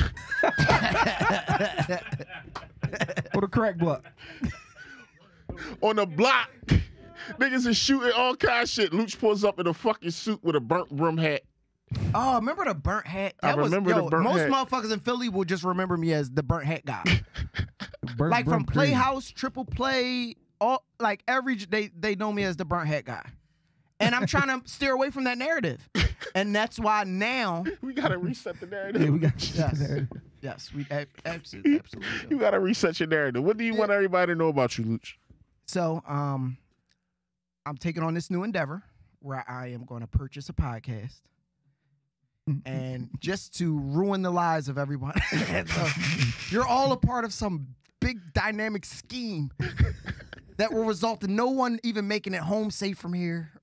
the crack block. On the block, niggas is shooting all kind of shit. Lewch pulls up in a fucking suit with a burnt brim hat. Oh, remember the burnt hat? I remember the burnt hat. Most motherfuckers in Philly will just remember me as the burnt hat guy. Like from Playhouse, Triple Play, all like they know me as the burnt hat guy. And I'm trying to steer away from that narrative. And that's why now we gotta reset the narrative. Yeah, we got the narrative. Yes, we absolutely. You gotta reset your narrative. What do you want everybody to know about you, Lewch? So, I'm taking on this new endeavor where I am going to purchase a podcast. And just to ruin the lives of everyone. So, you're all a part of some big dynamic scheme that will result in no one even making it home safe from here.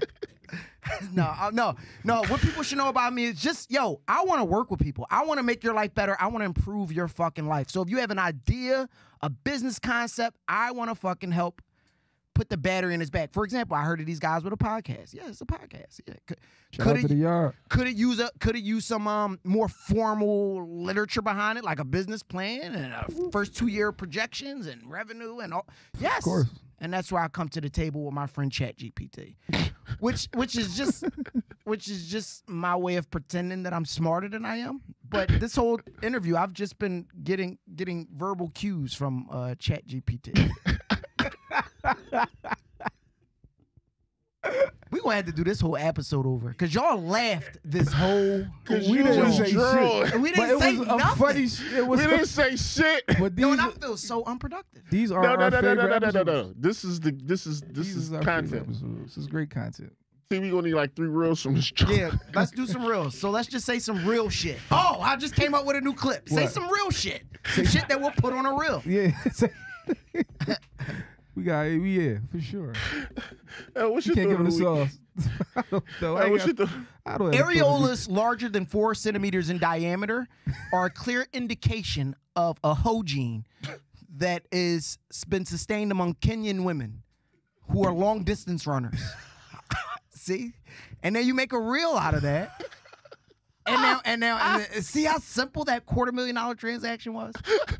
No. What people should know about me is just, yo, I want to work with people. I want to make your life better. I want to improve your fucking life. So if you have an idea, a business concept, I want to fucking help put the battery in his back. For example, I heard of these guys with a podcast. Yeah, it's a podcast. Yeah. Could it use some more formal literature behind it, like a business plan and first 2-year projections and revenue and all? Yes, of course. And that's why I come to the table with my friend ChatGPT, which is just my way of pretending that I'm smarter than I am. But this whole interview, I've just been getting verbal cues from ChatGPT. We gonna have to do this whole episode over because y'all lauged this whole. We didn't say shit. We didn't say nothing. We didn't say shit. But these, and I feel so unproductive. These are our favorite episodes. This is content. This is great content. See, we gonna need like 3 reels from this joint. Yeah, let's do some reels. So let's just say some real shit. Oh, I just came up with a new clip. Say some real shit. Some shit that we'll put on a reel. Yeah. Yeah, for sure. What's You your can't give thought it of a the sauce. I don't know. What's your thought? I don't have a thought of the Areolas larger than 4 centimeters in diameter are a clear indication of a hoe gene that is been sustained among Kenyan women who are long distance runners. See? And then you make a reel out of that. And now, see how simple that $250,000 transaction was?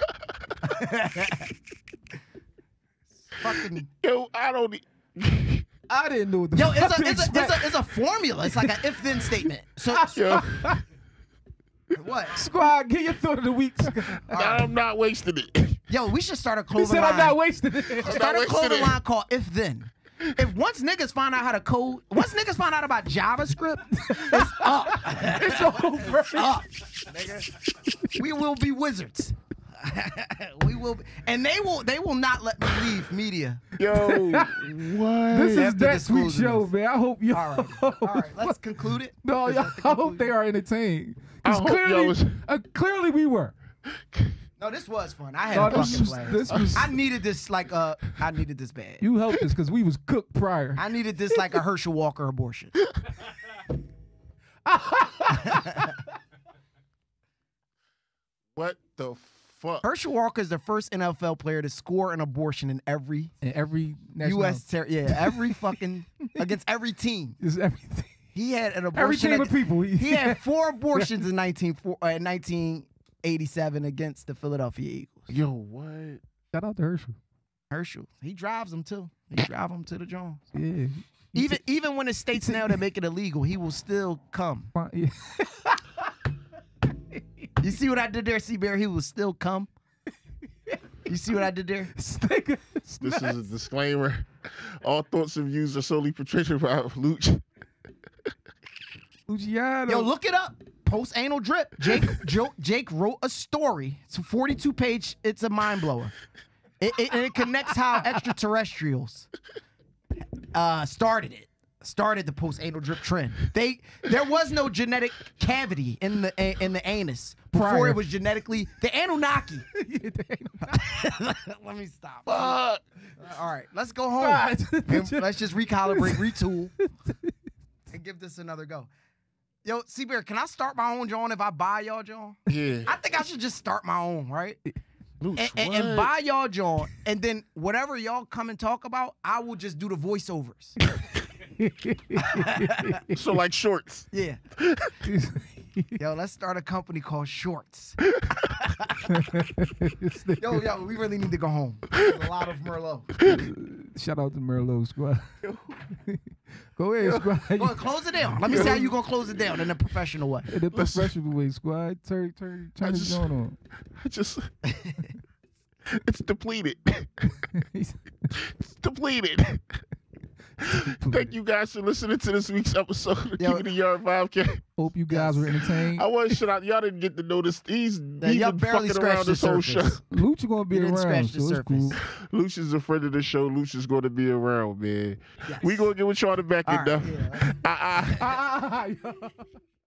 Fucking. Yo, I didn't know. Yo, it's a formula. It's like an if-then statement. So, yo, what? Squad, get your thought of the week. I'm not wasting it. Yo, we should start a He clothing said line. I'm not wasting it. Start a clothing line called If-Then. If once niggas find out how to code, once niggas find out about JavaScript, it's up. It's over. It's up, nigga. We will be wizards. We will be, and they will not let me leave media. Yo, what? This is After next week's disclosing show, this. man. I hope you. All right, let's conclude it. No, Is y'all, that the I hope they conclusion? are entertained. I 'Cause hope y'all was- clearly we were. No, this was fun. I had No, a fucking blast. this was. I needed this I needed this bad. You helped us because we was cooked prior. I needed this like a Herschel Walker abortion. What the fuck? Herschel Walker is the first NFL player to score an abortion in every In every national, U.S. every fucking against every team. is everything. He had an abortion. Every team of people. He had 4 abortions in 1987 against the Philadelphia Eagles. Yo, what? Shout out to Herschel. Herschel, he drives them too. He drives them to the Jones. Yeah. Even when the states now that make it illegal, he will still come. Yeah. You see what I did there, C-Bear? He will still come. You see what I did there? This is a disclaimer. All thoughts and views are solely portrayed by Lewch. Luciano. Yo, look it up. Post anal drip. Jake wrote a story. It's a 42-page. It's a mind blower. It connects how extraterrestrials started the post anal drip trend. There was no genetic cavity in the anus before Prior. it was genetically the Anunnaki. Let me stop. All right, let's go home. And let's just recalibrate, retool, and give this another go. Yo, C-Bear, can I start my own John if I buy y'all John? Yeah. I think I should just start my own, right? Lewch, And buy y'all John, and then whatever y'all come and talk about, I will just do the voiceovers. So like shorts. Yeah. Yo, let's start a company called Shorts. Yo, we really need to go home. There's a lot of Merlot. Shout out to Merlot squad. Go ahead, squad. Go ahead, close it down. Let me see how you gonna close it down in a professional way. In the professional way, squad. Turn this going on. It's depleted. It's depleted. Thank you guys for listening to this week's episode of Keeping the Yard 5K. Hope you guys were entertained. I was shut out. Y'all didn't get to notice. He's y'all been barely fucking around this whole show. Luch gonna be You didn't around, scratch the so it's surface. cool. Lewch is a friend of the show. Lewch is going to be around, man. Yes. We gonna get with y'all the back All enough. right, yeah.